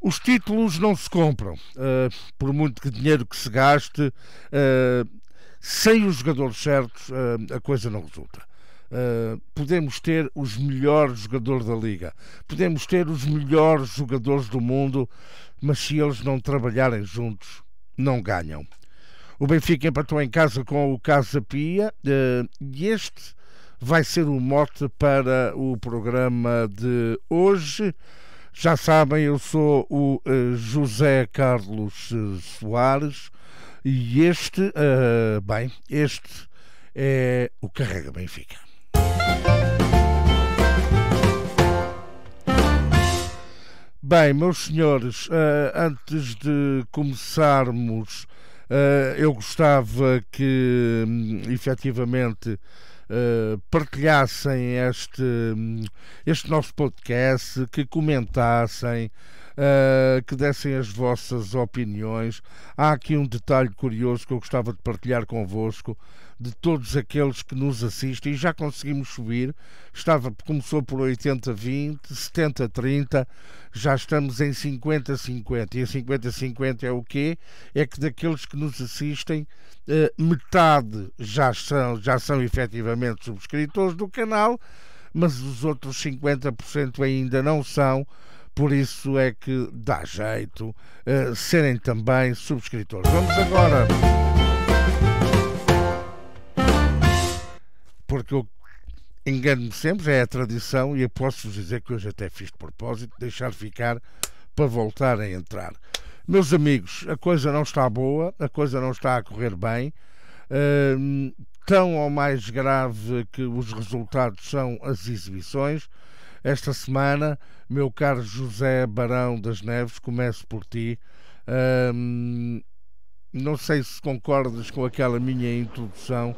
Os títulos não se compram, por muito que dinheiro que se gaste, sem os jogadores certos, a coisa não resulta. Podemos ter os melhores jogadores da Liga, podemos ter os melhores jogadores do mundo, mas se eles não trabalharem juntos, não ganham. O Benfica empatou em casa com o Casa Pia, e este vai ser o mote para o programa de hoje. Já sabem, eu sou o José Carlos Soares e este é o Carrega Benfica. Bem, meus senhores, antes de começarmos, eu gostava que efetivamente partilhassem este nosso podcast, que comentassem, que dessem as vossas opiniões. Há aqui um detalhe curioso que eu gostava de partilhar convosco, de todos aqueles que nos assistem, e já conseguimos subir. Começou por 80-20, 70-30, já estamos em 50-50, e a 50-50 é o quê? É que daqueles que nos assistem, metade já são efetivamente subscritores do canal, mas os outros 50% ainda não são. Por isso é que dá jeito serem também subscritores. Vamos agora, porque eu engano-me sempre, é a tradição, e eu posso-vos dizer que hoje até fiz de propósito, deixar ficar para voltar a entrar. Meus amigos, a coisa não está boa, a coisa não está a correr bem. Tão ou mais grave que os resultados são as exibições. Esta semana, meu caro José Barão das Neves, começo por ti. Não sei se concordas com aquela minha introdução.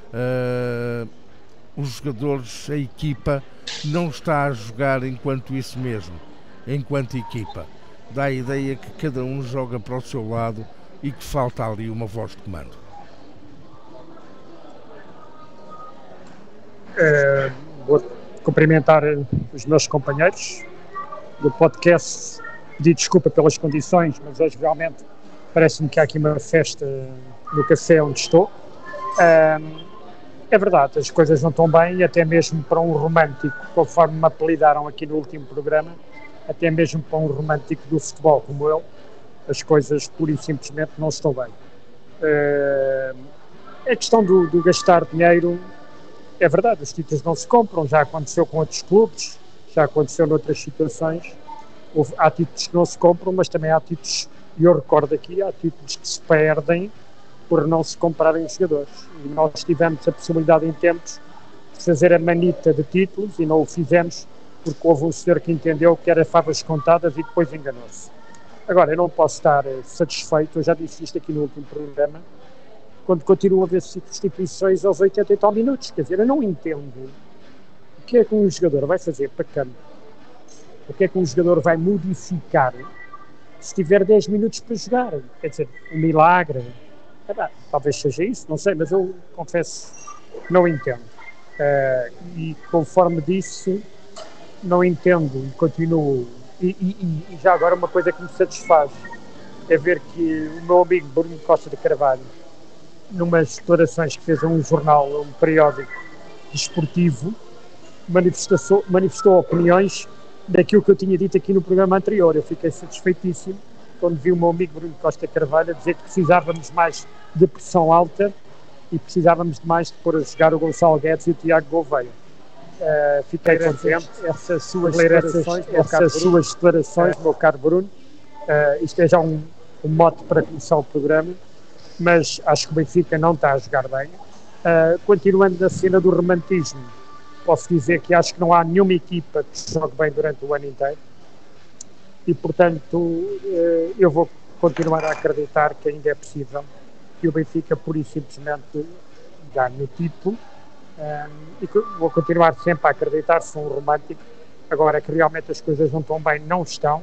Os jogadores, a equipa, não está a jogar enquanto isso mesmo, enquanto equipa. Dá a ideia que cada um joga para o seu lado e que falta ali uma voz de comando. Vou cumprimentar os meus companheiros do podcast, pedir desculpa pelas condições, mas hoje realmente parece-me que há aqui uma festa no café onde estou. É verdade, as coisas não estão bem, e até mesmo para um romântico, conforme me apelidaram aqui no último programa, até mesmo para um romântico do futebol como eu, as coisas pura e simplesmente não estão bem. A questão do gastar dinheiro, é verdade, os títulos não se compram, já aconteceu com outros clubes, já aconteceu noutras situações. Há títulos que não se compram, mas também há títulos, e eu recordo aqui, há títulos que se perdem por não se comprarem os jogadores. E nós tivemos a possibilidade em tempos de fazer a manita de títulos e não o fizemos porque houve um senhor que entendeu que era favas contadas e depois enganou-se. Agora, eu não posso estar satisfeito, eu já disse isto aqui no último programa, quando continuam a haver substituições aos 80 e tal minutos. Quer dizer, eu não entendo o que é que um jogador vai fazer para campo, o que é que um jogador vai modificar se tiver 10 minutos para jogar. Quer dizer, um milagre. Talvez seja isso, não sei, mas eu confesso que não entendo. E conforme disse, não entendo e continuo. E já agora uma coisa que me satisfaz é ver que o meu amigo Bruno Costa de Carvalho, numas declarações que fez a um jornal, um periódico desportivo, manifestou opiniões daquilo que eu tinha dito aqui no programa anterior. Eu fiquei satisfeitíssimo quando vi o meu amigo Bruno Costa Carvalho a dizer que precisávamos mais de pressão alta e precisávamos de mais de pôr a jogar o Gonçalo Guedes e o Tiago Gouveia. Fiquei contente. Essas suas declarações, meu caro Bruno, isto é já um mote para começar o programa, mas acho que o Benfica não está a jogar bem. Continuando na cena do romantismo, posso dizer que acho que não há nenhuma equipa que jogue bem durante o ano inteiro. E, portanto, eu vou continuar a acreditar que ainda é possível que o Benfica, pura e simplesmente, ganhe o título. E vou continuar sempre a acreditar, sou um romântico. Agora que realmente as coisas não estão bem, não estão.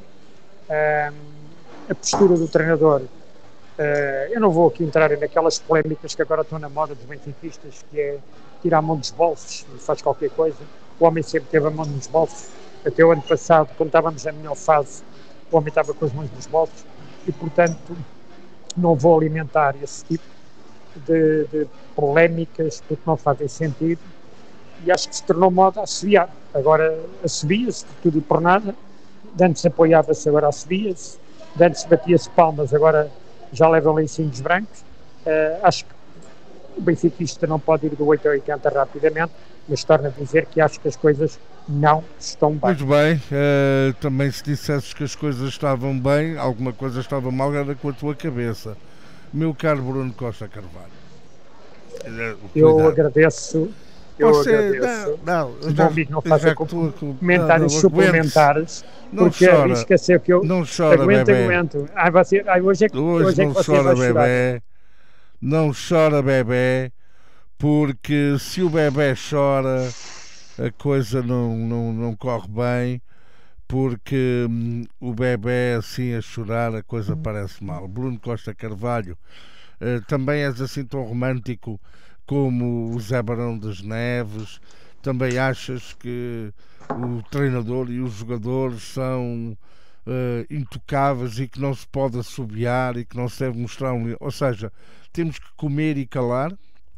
A postura do treinador, eu não vou aqui entrar naquelas polémicas que agora estão na moda dos benfiquistas, que é tirar a mão dos bolsos e faz qualquer coisa. O homem sempre teve a mão nos bolsos. Até o ano passado, quando estávamos na melhor fase, o homem estava com as mãos nos bolsos e, portanto, não vou alimentar esse tipo de polémicas porque não fazem sentido e acho que se tornou moda assobiar. Agora assobia-se por tudo e por nada, de antes apoiava-se, agora assobia-se, de antes batia-se palmas, agora já levam lencinhos brancos. Acho que o benfiquista não pode ir do 8 ao 80 rapidamente, mas torna a dizer que acho que as coisas não estão bem. Muito bem, também se dissesses que as coisas estavam bem, alguma coisa estava mal, era com a tua cabeça. Meu caro Bruno Costa Carvalho. Eu agradeço. Não, o meu amigo não faça comentários suplementares, porque arrisca-se o que eu não chora, aguento. Hoje é que você vai chorar. Não chora, bebé, porque se o bebé chora, a coisa não corre bem, porque o bebé assim a chorar, a coisa parece mal. Bruno Costa Carvalho, também és assim tão romântico como o Zé Barão das Neves? Também achas que o treinador e os jogadores são intocáveis e que não se pode assobiar e que não se deve mostrar ou seja, temos que comer e calar?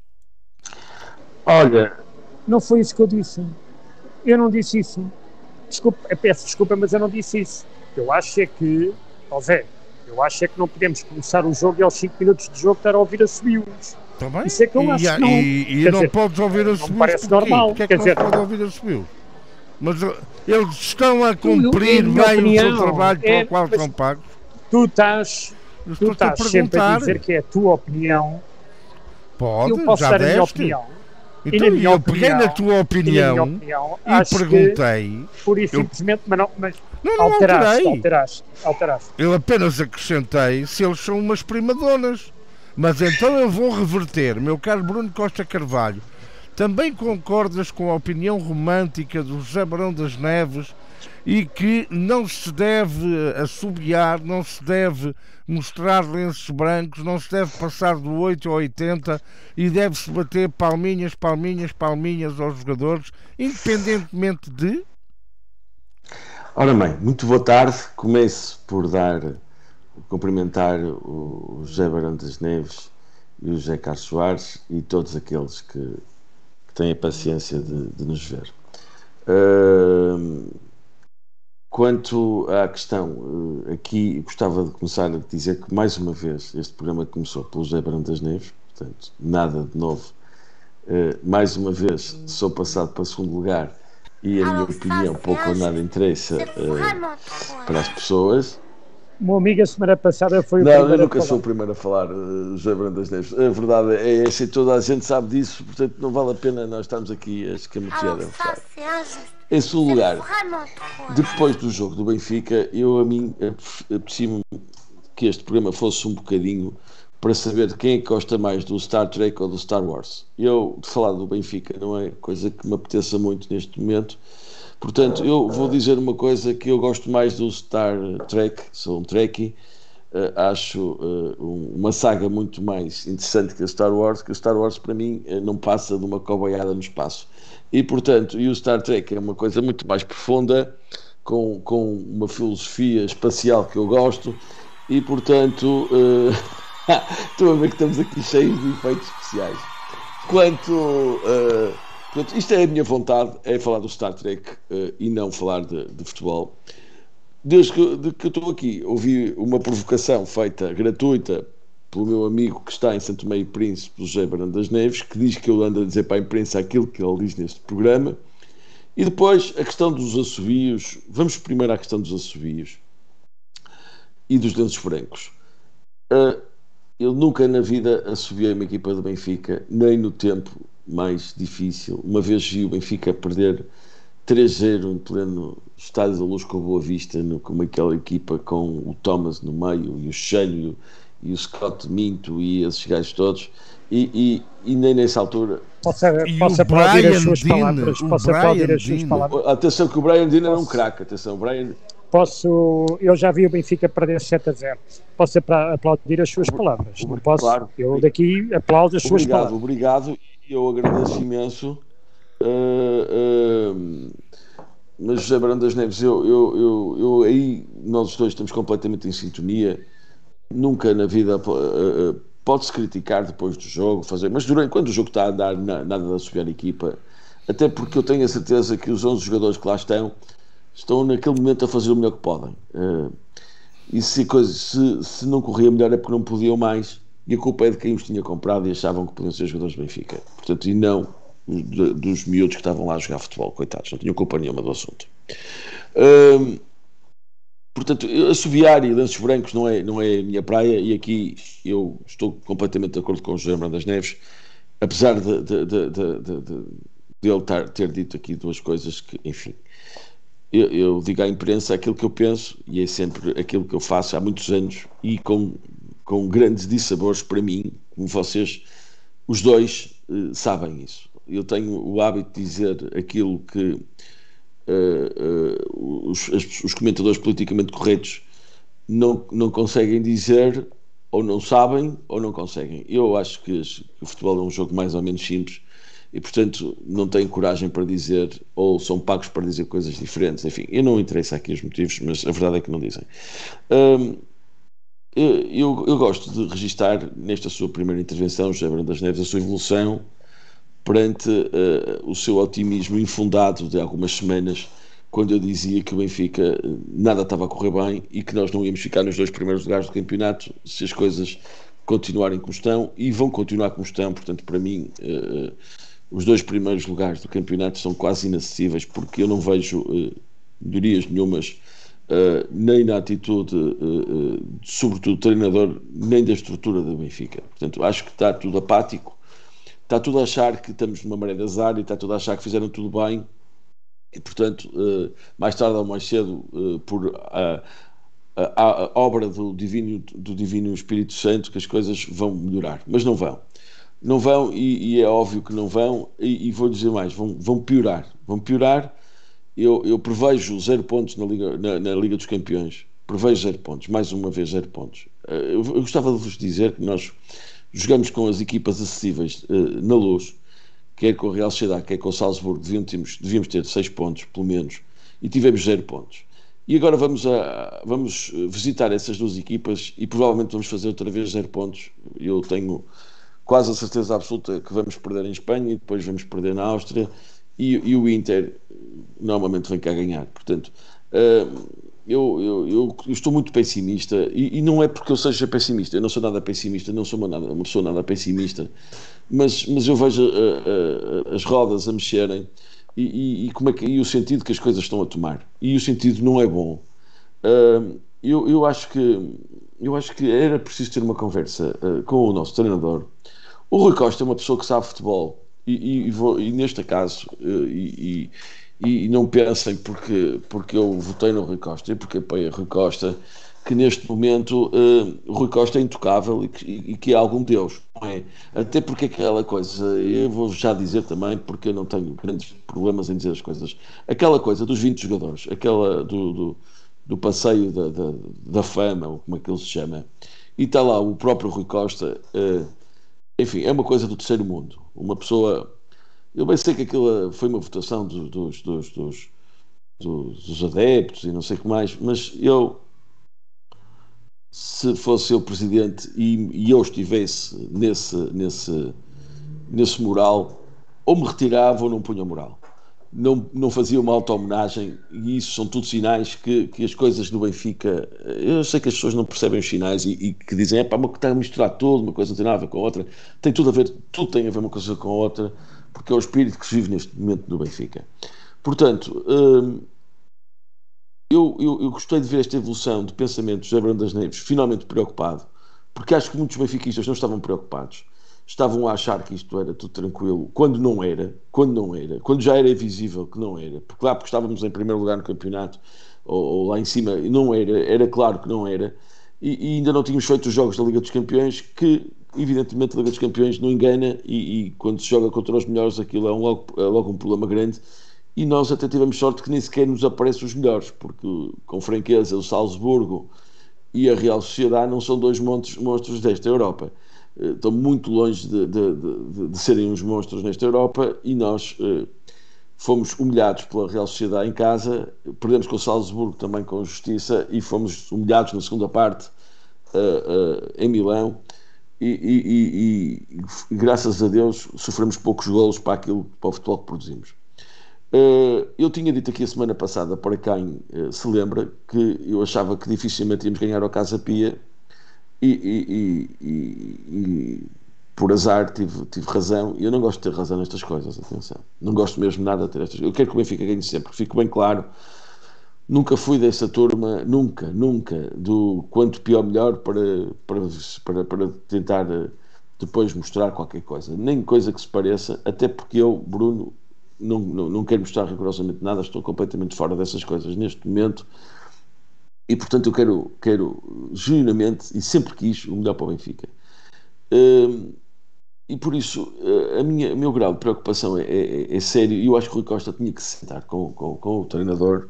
Olha, não foi isso que eu disse. Eu não disse isso. Desculpa, peço desculpa, mas eu não disse isso. Eu acho é que, Zé, não podemos começar o jogo e aos 5 minutos de jogo estar a ouvir assobios. Tá bem? Isso é que eu acho que não. E não podes ouvir assobios. Não parece normal. Porque é que não se pode ouvir assobios? Mas eles estão a cumprir bem o seu trabalho para o qual são pagos. Tu estás sempre a dizer que é a tua opinião. Pode, eu posso já dar deste. A minha opinião. Então eu peguei na tua opinião e perguntei. Pura e simplesmente, mas não alteraste. Eu apenas acrescentei se eles são umas primadonas. Mas então eu vou reverter, meu caro Bruno Costa Carvalho. Também concordas com a opinião romântica do José Barão das Neves e que não se deve assobiar, não se deve mostrar lenços brancos, não se deve passar do 8 ao 80 e deve-se bater palminhas aos jogadores, independentemente de... Ora bem, muito boa tarde. Começo por cumprimentar o José Barão das Neves e o José Carlos Soares e todos aqueles que têm a paciência de nos ver. Quanto à questão, aqui gostava de começar a dizer que mais uma vez este programa começou pelo José Barão das Neves, portanto nada de novo. Mais uma vez sou passado para segundo lugar e a minha opinião pouco ou nada interessa para as pessoas. O meu amigo a semana passada foi o primeiro primeiro. Eu nunca sou o primeiro a falar, José Barão das Neves. A verdade é essa e toda a gente sabe disso, portanto não vale a pena nós estarmos aqui a escamotear. Em segundo lugar, depois do jogo do Benfica, a mim aprecio-me que este programa fosse um bocadinho para saber quem é que gosta mais do Star Trek ou do Star Wars. Eu, de falar do Benfica, não é coisa que me apeteça muito neste momento. Portanto, eu vou dizer uma coisa, que eu gosto mais do Star Trek, sou um Trekkie, acho uma saga muito mais interessante que a Star Wars, que o Star Wars para mim não passa de uma coboiada no espaço. E portanto, o Star Trek é uma coisa muito mais profunda, com uma filosofia espacial que eu gosto, e portanto, estou a ver que estamos aqui cheios de efeitos especiais. Portanto, isto é a minha vontade, é falar do Star Trek e não falar de futebol. Desde que eu estou aqui, ouvi uma provocação feita gratuita pelo meu amigo que está em Santo Meio Príncipe, José Barão das Neves, que diz que eu ando a dizer para a imprensa aquilo que ele diz neste programa. E depois a questão dos assobios. Vamos primeiro à questão dos assobios e dos lenços brancos. Eu nunca na vida assobiei uma equipa do Benfica, nem no tempo mais difícil. Uma vez vi o Benfica perder 3-0 em pleno Estádio da Luz com a Boa Vista, com aquela equipa com o Thomas no meio e o Chelho e o Scott Minto e esses gajos todos, e nem nessa altura posso aplaudir as suas palavras. Posso aplaudir as suas palavras. Atenção que o Brian Dean era um craque. Atenção, o Brian... Eu já vi o Benfica perder 7-0. Posso aplaudir as suas palavras. Não posso? Claro. Eu daqui aplaudo as suas palavras. Obrigado. Eu agradeço imenso. mas José Brandas Neves, aí nós dois estamos completamente em sintonia. Nunca na vida pode-se criticar depois do jogo, mas quando o jogo está a andar, nada de assobiar a equipa, até porque eu tenho a certeza que os 11 jogadores que lá estão naquele momento a fazer o melhor que podem. E se não corria melhor é porque não podiam mais, e a culpa é de quem os tinha comprado e achavam que podiam ser jogadores do Benfica. Portanto, e não dos miúdos que estavam lá a jogar futebol, coitados, não tinham culpa nenhuma do assunto. Portanto, assobiar e lenços brancos não é a minha praia, e aqui eu estou completamente de acordo com o José Brandas Neves, apesar de ele ter dito aqui duas coisas que, enfim, eu digo à imprensa aquilo que eu penso, e é sempre aquilo que eu faço há muitos anos, e com grandes dissabores para mim, como vocês, os dois, sabem isso. Eu tenho o hábito de dizer aquilo que os comentadores politicamente corretos não conseguem dizer, ou não sabem, ou não conseguem. Eu acho que o futebol é um jogo mais ou menos simples, e portanto não têm coragem para dizer, ou são pagos para dizer coisas diferentes. Enfim, eu não interessa aqui os motivos, mas a verdade é que não dizem. Eu gosto de registar nesta sua primeira intervenção, José Brandas Neves, a sua evolução perante o seu otimismo infundado de algumas semanas, quando eu dizia que o Benfica nada estava a correr bem e que nós não íamos ficar nos 2 primeiros lugares do campeonato se as coisas continuarem como estão, e vão continuar como estão. Portanto, para mim, os 2 primeiros lugares do campeonato são quase inacessíveis, porque eu não vejo melhorias nenhumas, nem na atitude, sobretudo do treinador, nem da estrutura do Benfica. Portanto, acho que está tudo apático, está tudo a achar que estamos numa maré de azar, e está tudo a achar que fizeram tudo bem, e portanto, mais tarde ou mais cedo, por a obra do divino Espírito Santo, que as coisas vão melhorar. Mas não vão, e é óbvio que não vão, e vou dizer mais, vão piorar. Eu prevejo 0 pontos na Liga dos Campeões, prevejo 0 pontos, mais uma vez 0 pontos. Eu gostava de vos dizer que nós jogamos com as equipas acessíveis na Luz, quer com o Real Sociedade, quer com o Salzburgo, devíamos ter 6 pontos, pelo menos, e tivemos 0 pontos. E agora vamos visitar essas 2 equipas e provavelmente vamos fazer outra vez 0 pontos. Eu tenho quase a certeza absoluta que vamos perder em Espanha, e depois vamos perder na Áustria, e o Inter normalmente vem cá ganhar. Portanto, eu estou muito pessimista, e não é porque eu seja pessimista, eu não sou nada pessimista, não sou uma pessoa nada pessimista, mas eu vejo as rodas a mexerem, e o sentido que as coisas estão a tomar, e o sentido não é bom. Eu acho que era preciso ter uma conversa com o nosso treinador. O Rui Costa é uma pessoa que sabe futebol, e neste caso, e não pensem porque eu votei no Rui Costa e porque apoio o Rui Costa, que neste momento o Rui Costa é intocável, e que é algum Deus, não é? Até porque aquela coisa, eu vou já dizer também, porque eu não tenho grandes problemas em dizer as coisas, aquela coisa dos 20 jogadores, aquela do passeio da fama, ou como é que ele se chama, e está lá o próprio Rui Costa, enfim, é uma coisa do terceiro mundo. Uma pessoa, eu bem sei que aquilo foi uma votação dos adeptos e não sei o que mais, mas se fosse eu presidente e eu estivesse nesse mural, ou me retirava ou não punha o mural. Não fazia uma auto-homenagem, e isso são tudo sinais que as coisas do Benfica, eu sei que as pessoas não percebem os sinais, e que dizem, uma está a misturar tudo, uma coisa não tem nada a ver com a outra. Tem tudo tem a ver uma coisa com a outra, porque é o espírito que se vive neste momento do Benfica. Portanto, eu gostei de ver esta evolução de pensamento de José Brandas Neves finalmente preocupado, porque acho que muitos benfiquistas não estavam preocupados, estavam a achar que isto era tudo tranquilo, quando não era, quando já era visível que não era, porque estávamos em primeiro lugar no campeonato, ou lá em cima, não era claro que não era, e ainda não tínhamos feito os jogos da Liga dos Campeões, que evidentemente a Liga dos Campeões não engana, e quando se joga contra os melhores aquilo é logo um problema grande, e nós até tivemos sorte que nem sequer nos aparecem os melhores, porque com franqueza o Salzburgo e a Real Sociedade não são 2 monstros desta Europa. Estão muito longe de serem uns monstros nesta Europa, e nós fomos humilhados pela Real Sociedade em casa, perdemos com o Salzburgo também com justiça e fomos humilhados na segunda parte em Milão e graças a Deus sofremos poucos golos para o futebol que produzimos. Eu tinha dito aqui a semana passada, para quem se lembra, que eu achava que dificilmente íamos ganhar ao Casa Pia e por azar tive razão, e eu não gosto de ter razão nestas coisas, atenção, não gosto mesmo nada de ter estas coisas. Eu quero que o Benfica ganhe sempre, fico bem claro, nunca fui dessa turma, nunca do quanto pior melhor para tentar depois mostrar qualquer coisa, nem coisa que se pareça, até porque eu, Bruno, não quero mostrar rigorosamente nada, estou completamente fora dessas coisas neste momento. E portanto eu quero genuinamente, e sempre quis, o melhor para o Benfica. E por isso o meu grau de preocupação é sério, e eu acho que o Rui Costa tinha que se sentar com o treinador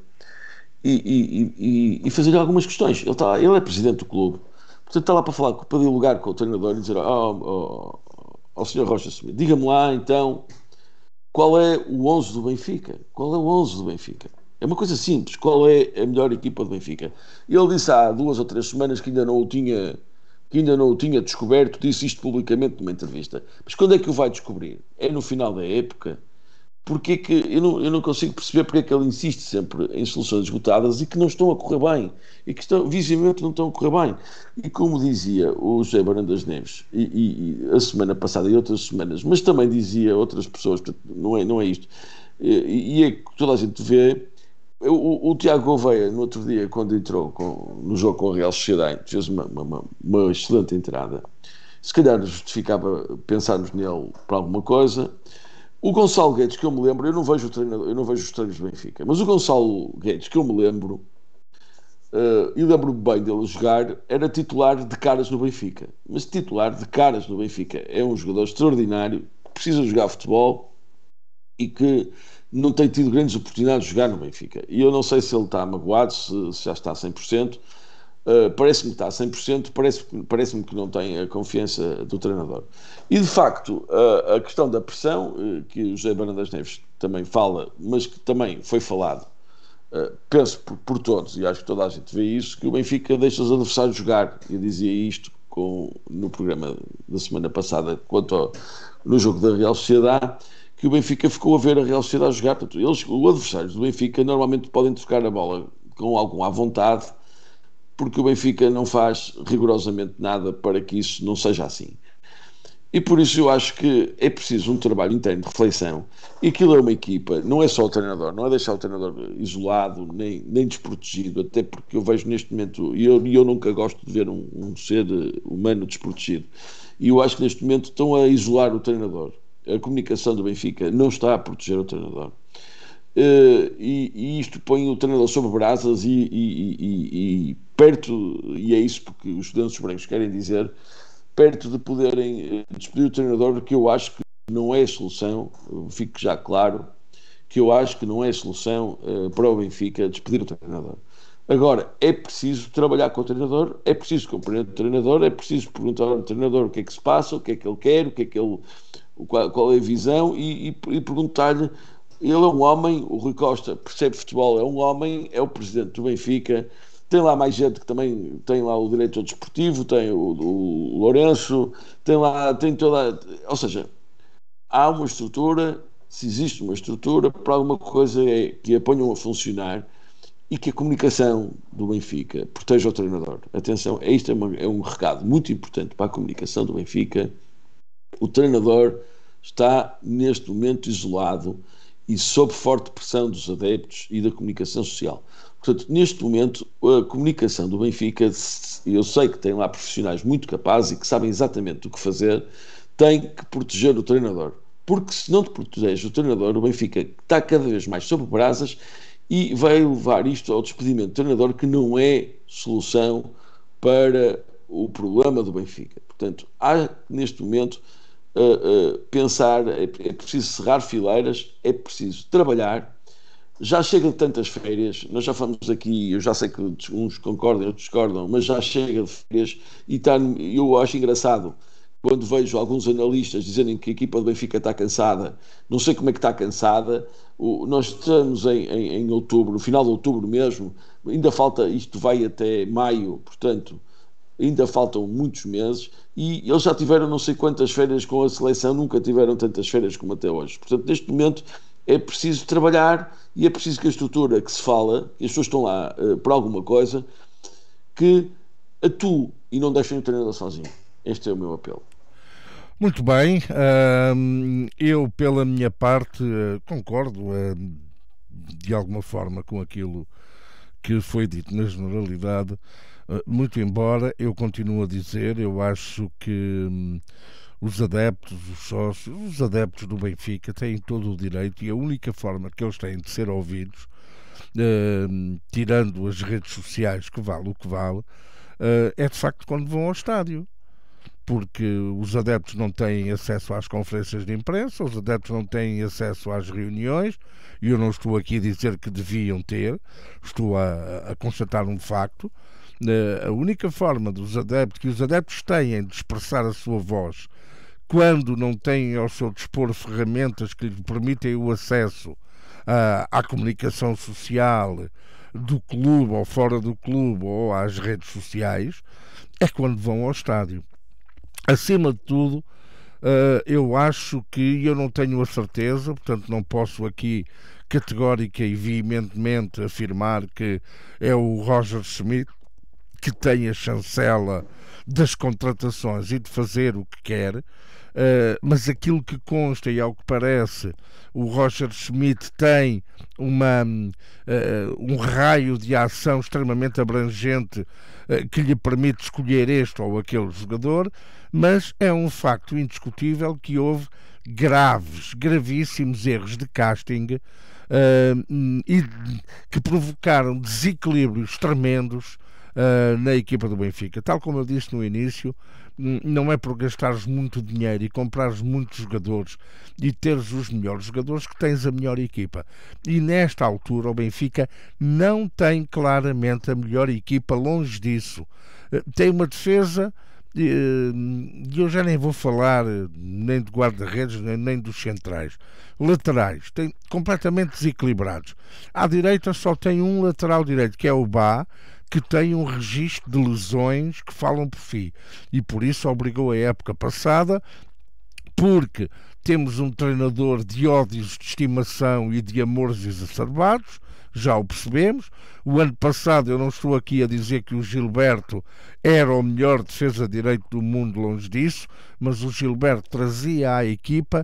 e fazer-lhe algumas questões. Ele é presidente do clube, portanto está lá para falar, para dialogar com o treinador e dizer ao Sr. Rocha, diga-me lá então qual é o 11 do Benfica. Qual é o 11 do Benfica? É uma coisa simples. Qual é a melhor equipa do Benfica? Ele disse há 2 ou 3 semanas que ainda não o tinha descoberto, disse isto publicamente numa entrevista. Mas quando é que o vai descobrir? É no final da época? Porque que eu não consigo perceber porque é que ele insiste sempre em soluções esgotadas e que não estão a correr bem, e que visivelmente não estão a correr bem. E como dizia o José Barandas Neves e a semana passada e outras semanas, mas também dizia outras pessoas, não é isto, e é que toda a gente vê. O Tiago Gouveia, no outro dia, quando entrou no jogo com a Real Sociedade, fez uma excelente entrada. Se calhar justificava pensarmos nele para alguma coisa. O Gonçalo Guedes, que eu me lembro, eu não vejo os treinos do Benfica, mas o Gonçalo Guedes, que eu me lembro, e lembro-me bem dele jogar, era titular de caras no Benfica. Mas titular de caras no Benfica é um jogador extraordinário, que precisa jogar futebol e que não tem tido grandes oportunidades de jogar no Benfica. E eu não sei se ele está magoado, se já está a 100%. Parece-me que está a 100%, parece-me que não tem a confiança do treinador. E, de facto, a questão da pressão, que o José Barandas Neves também fala, mas que também foi falado, penso por todos, e acho que toda a gente vê isso, que o Benfica deixa os adversários jogar. Eu dizia isto no programa da semana passada, no jogo da Real Sociedade, que o Benfica ficou a ver a Real Sociedade jogar. Portanto, os adversários do Benfica normalmente podem trocar a bola com algum à vontade, porque o Benfica não faz rigorosamente nada para que isso não seja assim. E por isso eu acho que é preciso um trabalho interno de reflexão. E aquilo é uma equipa, não é só o treinador, não é deixar o treinador isolado, nem desprotegido, até porque eu vejo neste momento, e eu nunca gosto de ver um ser humano desprotegido, e eu acho que neste momento estão a isolar o treinador. A comunicação do Benfica não está a proteger o treinador. E isto põe o treinador sobre brasas e perto, e é isso porque os estudantes brancos querem dizer, perto de poderem despedir o treinador, que eu acho que não é a solução, fique já claro, que eu acho que não é a solução para o Benfica despedir o treinador. Agora, é preciso trabalhar com o treinador, é preciso compreender o treinador, é preciso perguntar ao treinador o que é que se passa, o que é que ele quer, qual é a visão e perguntar-lhe. Ele é um homem, o Rui Costa percebe futebol, é um homem, é o presidente do Benfica, tem lá mais gente que também tem lá o diretor desportivo, tem o Lourenço, tem toda, ou seja, há uma estrutura, se existe uma estrutura, para alguma coisa que a ponham a funcionar e que a comunicação do Benfica proteja o treinador. Atenção, isto é um recado muito importante para a comunicação do Benfica. O treinador está neste momento isolado e sob forte pressão dos adeptos e da comunicação social. Portanto, neste momento, a comunicação do Benfica, eu sei que tem lá profissionais muito capazes e que sabem exatamente o que fazer, tem que proteger o treinador. Porque se não te protege o treinador, o Benfica está cada vez mais sob brasas e vai levar isto ao despedimento do treinador, que não é solução para o problema do Benfica. Portanto, há neste momento pensar, é preciso cerrar fileiras, é preciso trabalhar. Já chega de tantas férias, nós já falamos aqui, eu já sei que uns concordam, outros discordam, mas já chega de férias e eu acho engraçado quando vejo alguns analistas dizerem que a equipa do Benfica está cansada, não sei como é que está cansada. Nós estamos em outubro, no final de outubro mesmo, ainda falta, isto vai até maio, portanto, ainda faltam muitos meses, e eles já tiveram não sei quantas férias com a seleção, nunca tiveram tantas férias como até hoje. Portanto, neste momento é preciso trabalhar e é preciso que a estrutura que se fala, que as pessoas estão lá por alguma coisa, que atue e não deixem o treinador sozinho. Este é o meu apelo. Muito bem, eu pela minha parte concordo de alguma forma com aquilo que foi dito na generalidade, muito embora eu continue a dizer, eu acho que os adeptos, os sócios, os adeptos do Benfica têm todo o direito, e a única forma que eles têm de ser ouvidos, tirando as redes sociais, que vale o que vale, é de facto quando vão ao estádio. Porque os adeptos não têm acesso às conferências de imprensa, os adeptos não têm acesso às reuniões, e eu não estou aqui a dizer que deviam ter, estou a constatar um facto. A única forma que os adeptos têm de expressar a sua voz quando não têm ao seu dispor ferramentas que lhes permitem o acesso à comunicação social do clube ou fora do clube ou às redes sociais, é quando vão ao estádio. Acima de tudo, eu acho que, eu não tenho a certeza, portanto não posso aqui categórica e veementemente afirmar que é o Roger Schmidt que tem a chancela das contratações e de fazer o que quer, mas aquilo que consta e ao que parece, o Roger Schmidt tem um raio de ação extremamente abrangente que lhe permite escolher este ou aquele jogador, mas é um facto indiscutível que houve gravíssimos erros de casting e que provocaram desequilíbrios tremendos na equipa do Benfica. Tal como eu disse no início, não é por gastares muito dinheiro e comprares muitos jogadores e teres os melhores jogadores que tens a melhor equipa. E nesta altura o Benfica não tem claramente a melhor equipa, longe disso. Tem uma defesa, e eu já nem vou falar nem de guarda-redes nem dos centrais. Laterais, tem completamente desequilibrados. À direita só tem um lateral direito, que é o Bá, que tem um registro de lesões que falam por si, e por isso obrigou a época passada, porque temos um treinador de ódios de estimação e de amores exacerbados, já o percebemos. O ano passado, eu não estou aqui a dizer que o Gilberto era o melhor defesa direito do mundo, longe disso, mas o Gilberto trazia à equipa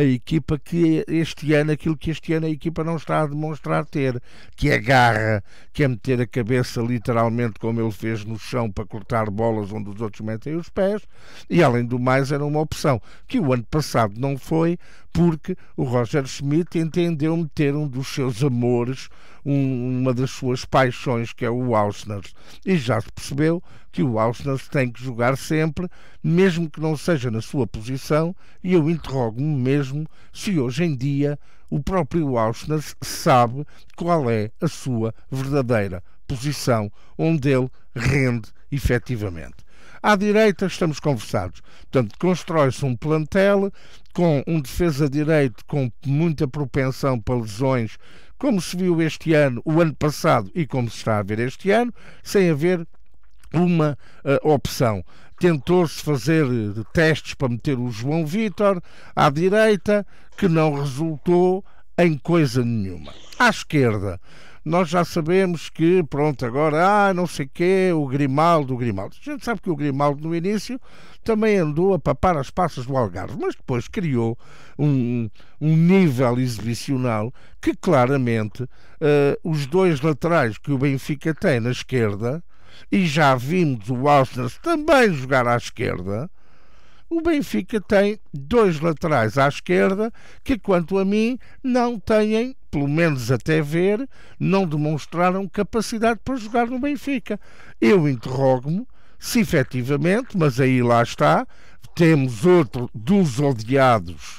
que este ano, aquilo que este ano a equipa não está a demonstrar ter, que é garra, que é meter a cabeça literalmente como ele fez no chão para cortar bolas onde os outros metem os pés, e além do mais era uma opção que o ano passado não foi, porque o Roger Schmidt entendeu meter um dos seus amores, uma das suas paixões, que é o Auschwitz, e já se percebeu que o Auschwitz tem que jogar sempre, mesmo que não seja na sua posição, e eu interrogo-me mesmo se hoje em dia o próprio Auschwitz sabe qual é a sua verdadeira posição, onde ele rende efetivamente. À direita estamos conversados. Portanto, constrói-se um plantel com um defesa direito com muita propensão para lesões, como se viu este ano, o ano passado, e como se está a ver este ano, sem haver uma opção. Tentou-se fazer testes para meter o João Vítor à direita, que não resultou em coisa nenhuma. À esquerda, nós já sabemos que, pronto, agora, não sei o quê, o Grimaldo. A gente sabe que o Grimaldo, no início, também andou a papar as passas do Algarve, mas depois criou um nível exibicional que, claramente, os dois laterais que o Benfica tem na esquerda, e já vimos o Auschwitz também jogar à esquerda, o Benfica tem dois laterais à esquerda que, quanto a mim, não têm, pelo menos até ver, não demonstraram capacidade para jogar no Benfica. Eu interrogo-me se efetivamente, mas aí lá está, temos outro dos odiados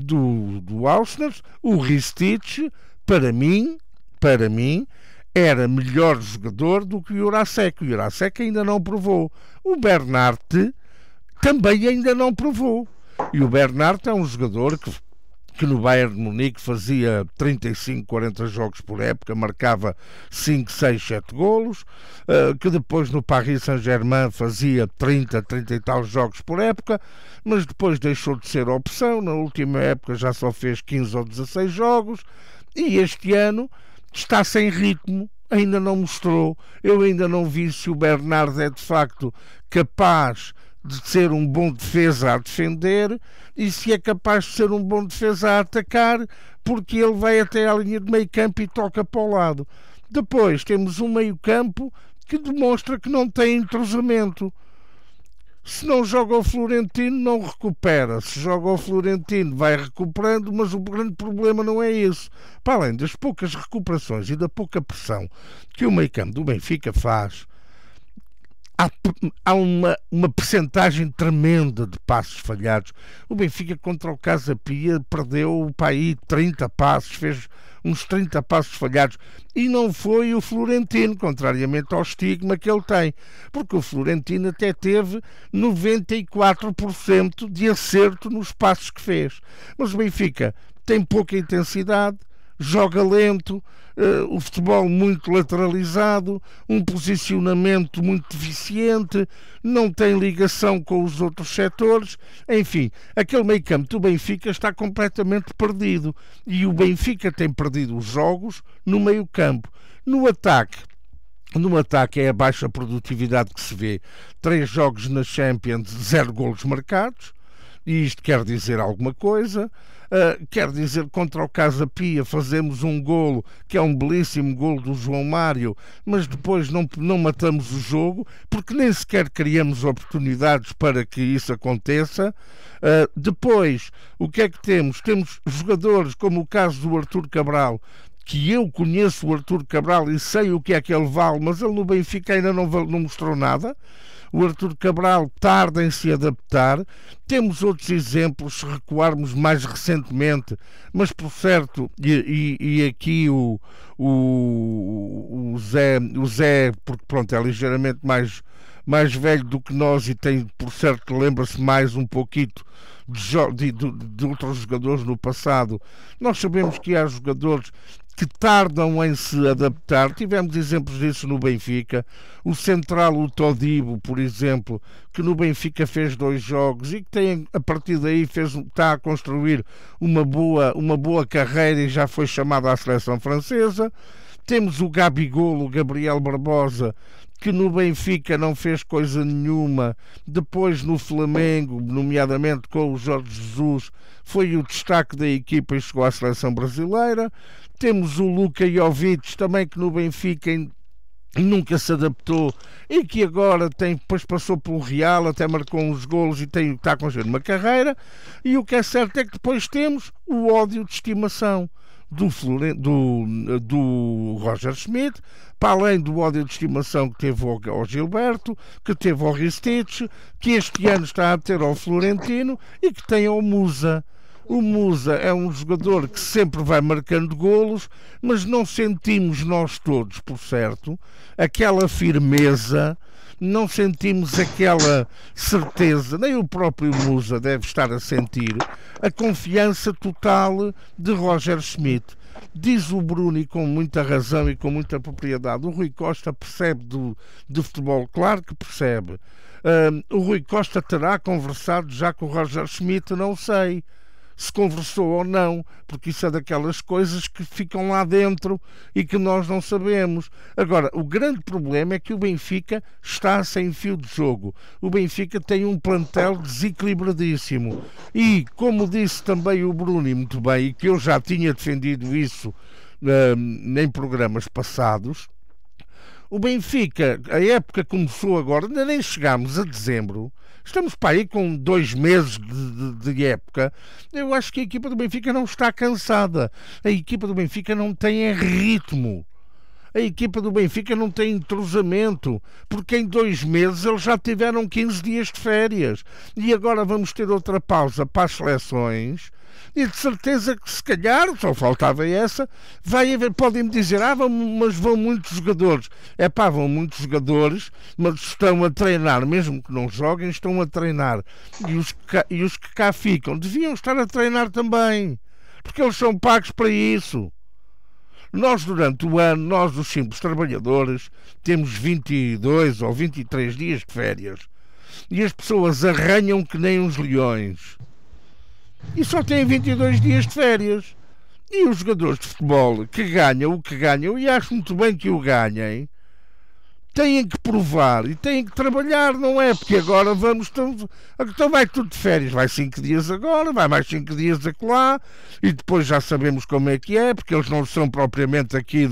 do Auschwitz, o Ristich, para mim, era melhor jogador do que o Jurasek. O Jurasek ainda não provou. O Bernat também ainda não provou. E o Bernardo é um jogador que no Bayern de Munique fazia 35, 40 jogos por época, marcava 5, 6, 7 golos, que depois no Paris Saint-Germain fazia 30, 30 e tal jogos por época, mas depois deixou de ser opção, na última época já só fez 15 ou 16 jogos, e este ano está sem ritmo, ainda não mostrou. Eu ainda não vi se o Bernardo é de facto capaz de ser um bom defesa a defender e se é capaz de ser um bom defesa a atacar, porque ele vai até à linha de meio campo e toca para o lado. Depois temos um meio campo que demonstra que não tem entrosamento. Se não joga o Florentino, não recupera. Se joga o Florentino, vai recuperando, mas o grande problema não é isso. Para além das poucas recuperações e da pouca pressão que o meio-campo do Benfica faz, há uma percentagem tremenda de passos falhados. O Benfica contra o Casa Pia perdeu para aí 30 passos, fez uns 30 passos falhados, e não foi o Florentino, contrariamente ao estigma que ele tem, porque o Florentino até teve 94% de acerto nos passos que fez. Mas o Benfica tem pouca intensidade, joga lento, o futebol muito lateralizado, um posicionamento muito deficiente, não tem ligação com os outros setores, enfim, aquele meio-campo do Benfica está completamente perdido, e o Benfica tem perdido os jogos no meio-campo. No ataque é a baixa produtividade que se vê. 3 jogos na Champions, 0 golos marcados, e isto quer dizer alguma coisa. Quer dizer, contra o Casa Pia fazemos um golo, que é um belíssimo golo do João Mário, mas depois não matamos o jogo, porque nem sequer criamos oportunidades para que isso aconteça. Depois, o que é que temos? Temos jogadores como o caso do Arthur Cabral, que eu conheço o Arthur Cabral e sei o que é que ele vale, mas ele no Benfica ainda não mostrou nada. O Arthur Cabral tarda em se adaptar. Temos outros exemplos, se recuarmos mais recentemente, mas por certo, e aqui o Zé, porque pronto, é ligeiramente mais velho do que nós e tem, por certo, lembra-se mais um pouquinho de outros jogadores no passado. Nós sabemos que há jogadores que tardam em se adaptar. Tivemos exemplos disso no Benfica. O central, o Todibo, por exemplo, que no Benfica fez 2 jogos e que tem, a partir daí está a construir uma boa carreira e já foi chamado à seleção francesa. Temos o Gabigol, o Gabriel Barbosa, que no Benfica não fez coisa nenhuma, depois no Flamengo, nomeadamente com o Jorge Jesus, foi o destaque da equipa e chegou à seleção brasileira. Temos o Luka Jovic, também, que no Benfica nunca se adaptou e que agora depois passou pelo Real, até marcou uns golos e está a construir uma carreira. E o que é certo é que depois temos o ódio de estimação do Roger Schmidt, para além do ódio de estimação que teve ao Gilberto, que teve ao Ristich, que este ano está a ter ao Florentino e que tem ao Musa. O Musa é um jogador que sempre vai marcando golos, mas não sentimos nós todos, por certo, aquela firmeza, não sentimos aquela certeza, nem o próprio Musa deve estar a sentir, a confiança total de Roger Schmidt. Diz o Bruno, e com muita razão e com muita propriedade, o Rui Costa percebe de futebol, claro que percebe. O Rui Costa terá conversado já com o Roger Schmidt, não sei se conversou ou não, porque isso é daquelas coisas que ficam lá dentro e que nós não sabemos. Agora, o grande problema é que o Benfica está sem fio de jogo. O Benfica tem um plantel desequilibradíssimo. E, como disse também o Bruno, e muito bem, e que eu já tinha defendido isso em programas passados, o Benfica, a época começou agora, ainda nem chegámos a dezembro, estamos para aí com 2 meses de época. Eu acho que a equipa do Benfica não está cansada. A equipa do Benfica não tem ritmo. A equipa do Benfica não tem entrosamento, porque em 2 meses eles já tiveram 15 dias de férias. E agora vamos ter outra pausa para as seleções. E de certeza que se calhar, só faltava essa, vai haver, podem-me dizer, mas vão muitos jogadores. Vão muitos jogadores, mas estão a treinar, mesmo que não joguem, estão a treinar. E os que cá ficam deviam estar a treinar também, porque eles são pagos para isso. Nós, durante o ano, nós, os simples trabalhadores, temos 22 ou 23 dias de férias. E as pessoas arranham que nem uns leões. E só têm 22 dias de férias. E os jogadores de futebol que ganham o que ganham, e acho muito bem que o ganhem, têm que provar e têm que trabalhar, não é? Porque agora então vai tudo de férias, vai 5 dias agora, vai mais 5 dias acolá, e depois já sabemos como é que é, porque eles não são propriamente aqui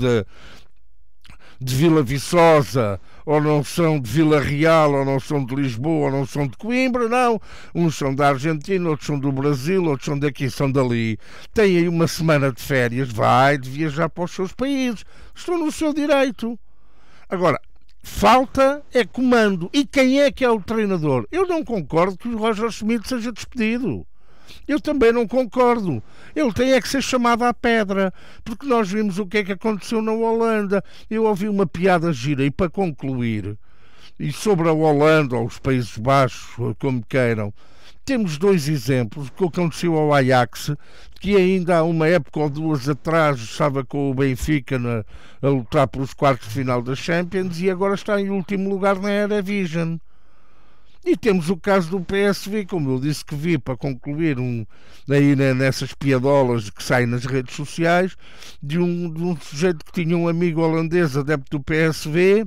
de Vila Viçosa, ou não são de Vila Real, ou não são de Lisboa, ou não são de Coimbra, não. Uns são da Argentina, outros são do Brasil, outros são daqui, são dali. Têm aí uma semana de férias, de viajar para os seus países. Estão no seu direito. Agora, falta é comando. E quem é que é o treinador? Eu não concordo que o Roger Schmidt seja despedido. Eu também não concordo. Ele tem é que ser chamado à pedra, porque nós vimos o que é que aconteceu na Holanda. Eu ouvi uma piada gira, e para concluir, e sobre a Holanda ou os Países Baixos, como queiram, temos 2 exemplos. O que aconteceu ao Ajax, que ainda há uma época ou 2 atrás estava com o Benfica a lutar pelos quartos de final da Champions, e agora está em último lugar na Eredivisie. E temos o caso do PSV, como eu disse que vi, para concluir, aí nessas piadolas que saem nas redes sociais, de um sujeito que tinha um amigo holandês, adepto do PSV,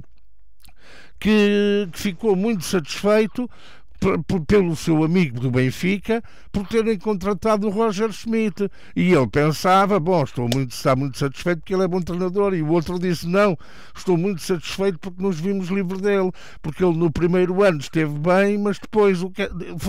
que ficou muito satisfeito pelo seu amigo do Benfica por terem contratado o Roger Schmidt, e ele pensava, está muito satisfeito porque ele é bom treinador, e o outro disse, não, estou muito satisfeito porque nos vimos livre dele, porque ele no primeiro ano esteve bem, mas depois o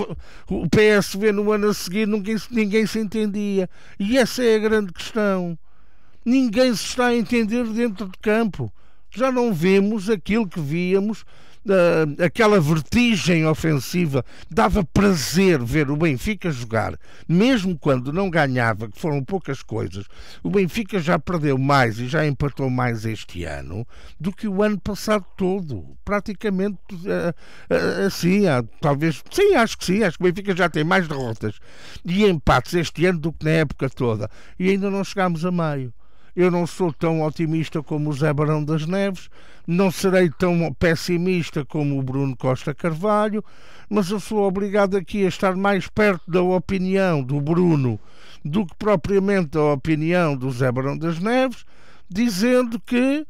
PSV no ano a seguir ninguém se entendia, e essa é a grande questão. Ninguém se está a entender dentro de campo. Já não vemos aquilo que víamos. Aquela vertigem ofensiva. Dava prazer ver o Benfica jogar, mesmo quando não ganhava, que foram poucas coisas. O Benfica já perdeu mais e já empatou mais este ano do que o ano passado todo, praticamente. Assim, talvez, sim, acho que o Benfica já tem mais derrotas e empates este ano do que na época toda, e ainda não chegámos a maio. Eu não sou tão otimista como o Zé Barão das Neves, não serei tão pessimista como o Bruno Costa Carvalho, mas eu sou obrigado aqui a estar mais perto da opinião do Bruno do que propriamente da opinião do Zé Barão das Neves, dizendo que,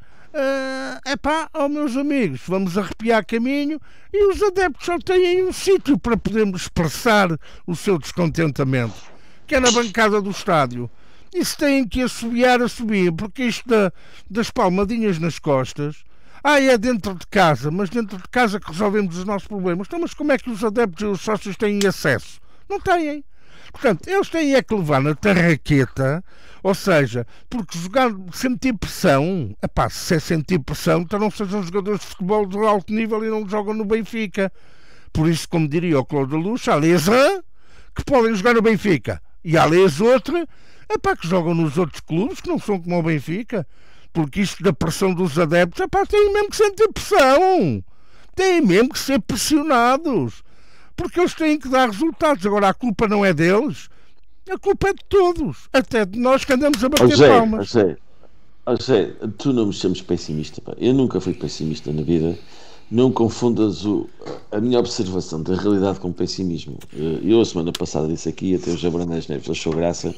meus amigos, vamos arrepiar caminho, e os adeptos só têm um sítio para podermos expressar o seu descontentamento, que é na bancada do estádio. E se têm que assobiar, porque isto das palmadinhas nas costas, é dentro de casa, mas dentro de casa que resolvemos os nossos problemas. Então, mas como é que os adeptos e os sócios têm acesso? Não têm. Portanto, eles têm é que levar na tarraqueta, ou seja, porque sentir pressão, se é sentir pressão, então não sejam jogadores de futebol de alto nível e não jogam no Benfica. Por isso, como diria o Claude Luz, há les que podem jogar no Benfica, e há les outros que jogam nos outros clubes que não são como o Benfica, porque isto da pressão dos adeptos, têm mesmo que sentir pressão, têm mesmo que ser pressionados, porque eles têm que dar resultados. Agora, a culpa não é deles, a culpa é de todos, até de nós que andamos a bater palmas. José, tu não me chames pessimista, pá. Eu nunca fui pessimista na vida. Não confundas a minha observação da realidade com pessimismo. Eu a semana passada disse aqui, até o José Brandões Neves achou graça,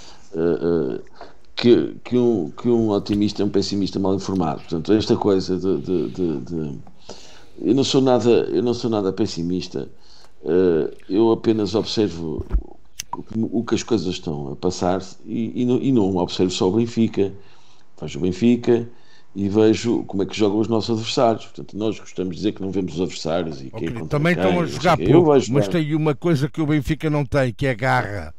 que um otimista é um pessimista mal informado. Portanto, esta coisa eu não sou nada pessimista. Eu apenas observo o que as coisas estão a passar e não observo só o Benfica. Vejo o Benfica e vejo como é que jogam os nossos adversários. Portanto, nós gostamos de dizer que não vemos os adversários e também estão a jogar pouco, mas tem uma coisa que o Benfica não tem, que é garra.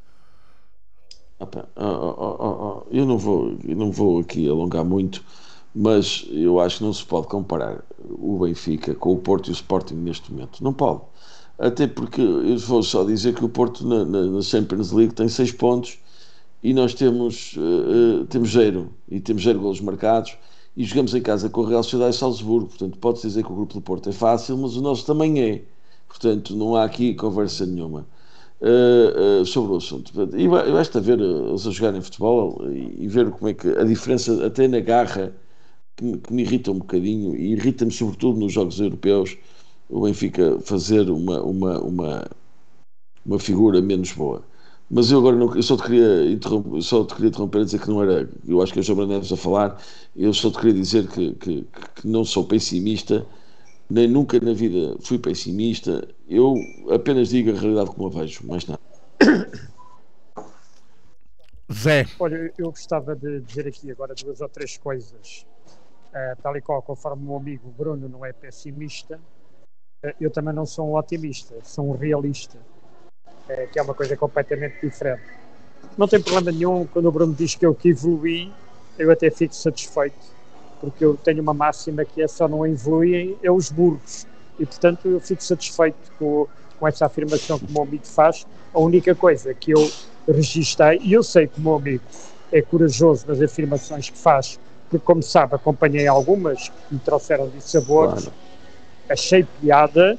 Eu não vou aqui alongar muito, mas eu acho que não se pode comparar o Benfica com o Porto e o Sporting neste momento. Não pode. Até porque eu vou só dizer que o Porto na Champions League tem 6 pontos e nós temos 0 e temos 0 golos marcados e jogamos em casa com a Real Sociedade de Salzburgo. Portanto, pode-se dizer que o grupo do Porto é fácil, mas o nosso também é. Portanto, não há aqui conversa nenhuma sobre o assunto. E basta ver eles a jogarem futebol e ver como é que a diferença, até na garra, que me irrita um bocadinho, e irrita-me sobretudo nos jogos europeus, o Benfica fazer uma figura menos boa. Mas eu agora eu só te queria interromper a dizer que não era, eu acho que é o João Brandes a falar, eu só te queria dizer que não sou pessimista, nem nunca na vida fui pessimista, eu apenas digo a realidade como a vejo, mais nada. Zé. Olha, eu gostava de dizer aqui agora 2 ou 3 coisas. Tal e qual, conforme o meu amigo Bruno não é pessimista, eu também não sou um otimista, sou um realista, que é uma coisa completamente diferente. Não tem problema nenhum quando o Bruno diz que eu que evoluí, eu até fico satisfeito, porque eu tenho uma máxima que é só não evoluem é os burros, e portanto eu fico satisfeito com essa afirmação que o meu amigo faz. A única coisa que eu registrei, e eu sei que o meu amigo é corajoso nas afirmações que faz, porque como sabe acompanhei algumas que me trouxeram de sabores, claro. Achei piada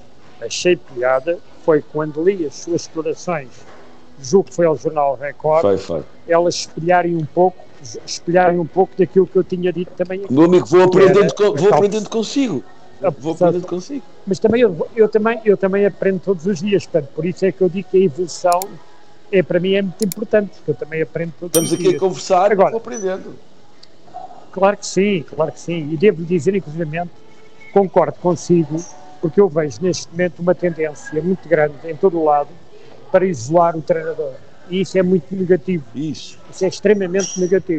foi quando li as suas declarações, julgo que foi ao Jornal Record, elas espelharem um pouco daquilo que eu tinha dito também aqui. Meu amigo, vou aprendendo consigo. Mas também eu também aprendo todos os dias, portanto, por isso é que eu digo que a evolução para mim é muito importante, porque eu também aprendo todos os dias. Estamos aqui a conversar e vou aprendendo. Claro que sim, e devo dizer, inclusivamente, concordo consigo, porque eu vejo neste momento uma tendência muito grande em todo o lado para isolar o treinador, e isso é muito negativo. Isso é extremamente negativo.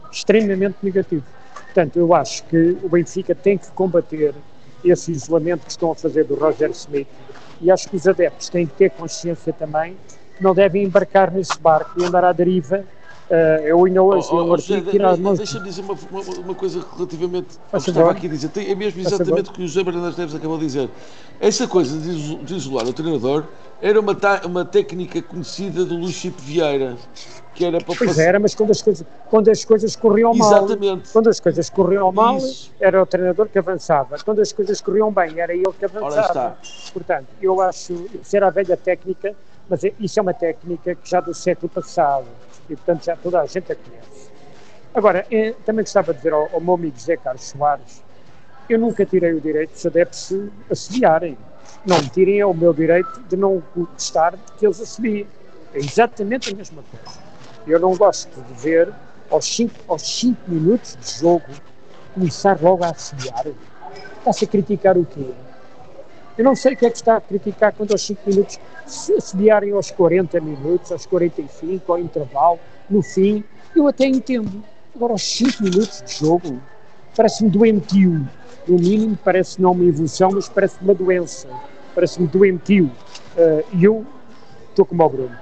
Portanto, eu acho que o Benfica tem que combater esse isolamento que estão a fazer do Roger Smith, e acho que os adeptos têm que ter consciência também que não devem embarcar nesse barco e andar à deriva. Eu ainda hoje deixa-me dizer uma coisa relativamente ao que estava aqui a dizer. É mesmo exatamente o que o José Bernardes Neves acabou de dizer. Essa coisa de isolar o treinador era uma técnica conhecida do Luís Chico Vieira, que era para Pois era, mas quando as coisas corriam mal, exatamente. Quando as coisas corriam mal, era o treinador que avançava. Quando as coisas corriam bem, era ele que avançava. Portanto, eu acho que isso era a velha técnica, mas isso é uma técnica que já do século passado, e portanto já toda a gente a conhece. Agora, também gostava de dizer ao meu amigo José Carlos Soares, eu nunca tirei o direito dos adeptos se assediarem. Não me tirem o meu direito de não gostar que eles assediem. É exatamente a mesma coisa. Eu não gosto de ver aos 5 minutos de jogo começar logo a assediar. Está-se a criticar o quê? Eu não sei o que é que está a criticar quando aos 5 minutos se assediarem aos 40 minutos, aos 45, ao intervalo, no fim, eu até entendo. Agora aos 5 minutos de jogo parece-me doentio. No mínimo parece não uma evolução, mas parece-me uma doença. Parece-me doentio. E eu estou como o Bruno.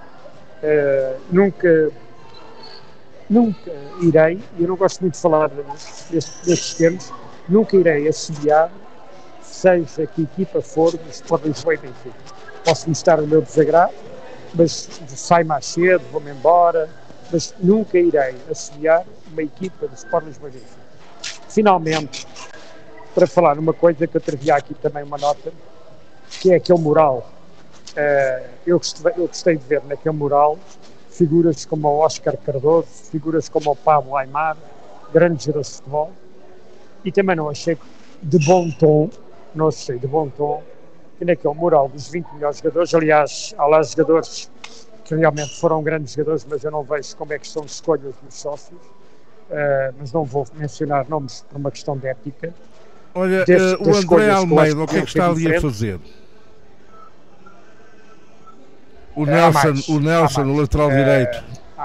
Nunca irei, e eu não gosto muito de falar destes termos, nunca irei assediar, seja que equipa for, do Sport Lisboa e Benfica. Posso mostrar o meu desagrado, mas saio mais cedo, vou-me embora, mas nunca irei assediar uma equipa do Sport Lisboa e Benfica. Finalmente, para falar numa coisa que eu trazia aqui também uma nota, que é aquele mural. Eu gostei de ver naquele mural figuras como o Óscar Cardoso, figuras como o Pablo Aimar, grandes jogadores de futebol, e também não achei de bom tom, que naquele mural dos 20 melhores jogadores, aliás, há lá jogadores que realmente foram grandes jogadores, mas eu não vejo como é que são escolhas dos sócios, mas não vou mencionar nomes por uma questão de ética. Olha, o André Almeida, o que é que está ali a fazer? O Nelson, o lateral direito.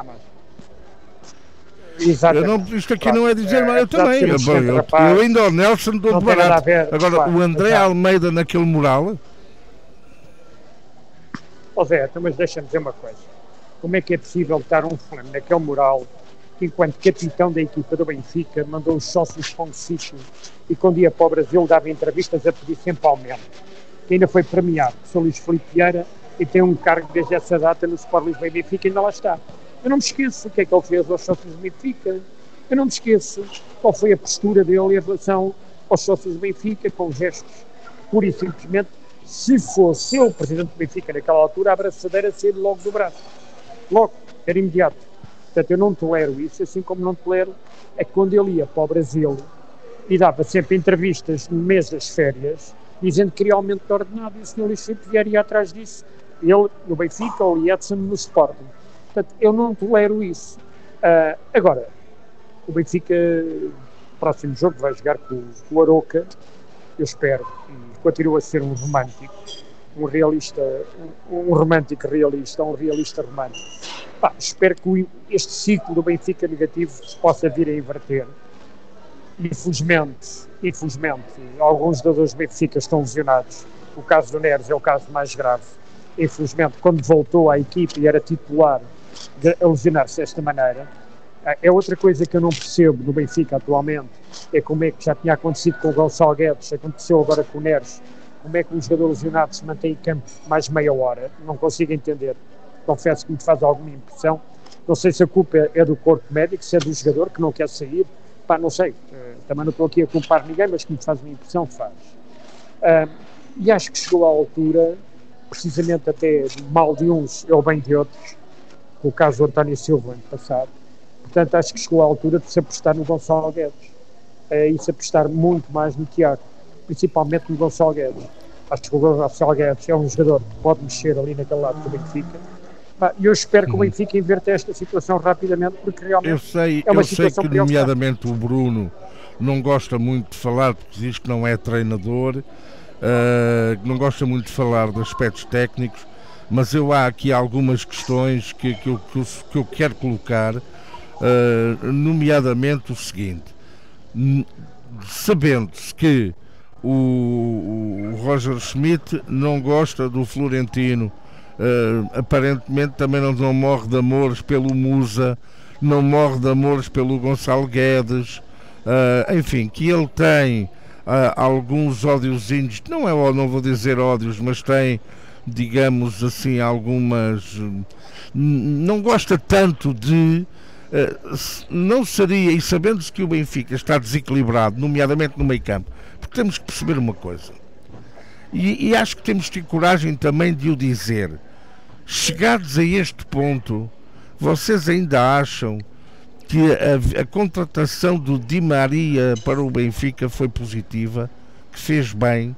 Exatamente. Isto aqui não é dizer, mas eu também. Eu ainda ao Nelson dou de barato. Agora, claro, o André Almeida naquele mural. Zé, então, mas deixa-me dizer uma coisa. Como é que é possível estar um fulano naquele mural que, enquanto capitão da equipa do Benfica, mandou os sócios para um sítio e quando ia para o Brasil dava entrevistas a pedir sempre aumento, que ainda foi premiado, Sr. Luís Filipe Vieira, e tem um cargo desde essa data no Sport Lisboa e Benfica e ainda lá está. Eu não me esqueço o que é que ele fez aos sócios do Benfica. Eu não me esqueço qual foi a postura dele em relação aos sócios do Benfica, com gestos pura e simplesmente, se fosse eu o presidente do Benfica naquela altura, a abraçadeira sair logo do braço. Logo, era imediato. Portanto, eu não tolero isso, assim como não tolero é que quando ele ia para o Brasil e dava sempre entrevistas no mês das férias, dizendo que queria aumento de ordenado, e o Sr. Luís Filipe Vieira ia atrás disso, ele no Benfica ou o Edson no Sporting. Portanto, eu não tolero isso. Agora, o Benfica, próximo jogo, vai jogar com o Aroca, eu espero, e continua a ser um romântico, um realista, um romântico realista, um realista romântico. Espero que este ciclo do Benfica negativo se possa vir a inverter. Infelizmente, alguns jogadores do Benfica estão lesionados. O caso do Neres é o caso mais grave. Infelizmente, quando voltou à equipe e era titular, a lesionar-se desta maneira. É outra coisa que eu não percebo no Benfica atualmente, é como é que já tinha acontecido com o Gonçalo Guedes, aconteceu agora com o Neres, como é que um jogador lesionado se mantém em campo mais meia hora. Não consigo entender. Confesso que me faz alguma impressão. Não sei se a culpa é do corpo médico, se é do jogador que não quer sair. Não sei. Também não estou aqui a culpar ninguém, mas que me faz uma impressão, faz. E acho que chegou à altura, precisamente até mal de uns, é o bem de outros, com o caso do António Silva ano passado. Portanto, acho que chegou à altura de se apostar no Gonçalo Guedes. E se apostar muito mais no Tiago, principalmente no Gonçalo Guedes. Acho que o Gonçalo Guedes é um jogador que pode mexer ali naquele lado do Benfica. E eu espero que o Benfica inverta esta situação rapidamente, porque realmente é uma situação que, nomeadamente, o Bruno não gosta muito de falar, porque diz que não é treinador, não gosta muito de falar de aspectos técnicos, mas há aqui algumas questões que eu quero colocar, nomeadamente o seguinte: sabendo-se que o Roger Schmidt não gosta do Florentino, aparentemente também não morre de amores pelo Musa, não morre de amores pelo Gonçalo Guedes, enfim, que ele tem alguns ódiozinhos, não vou dizer ódios, mas tem, digamos assim, algumas, não gosta tanto de, não seria, e sabendo-se que o Benfica está desequilibrado, nomeadamente no meio campo, porque temos que perceber uma coisa, e acho que temos que ter coragem também de o dizer. Chegados a este ponto, vocês ainda acham que a contratação do Di Maria para o Benfica foi positiva, que fez bem?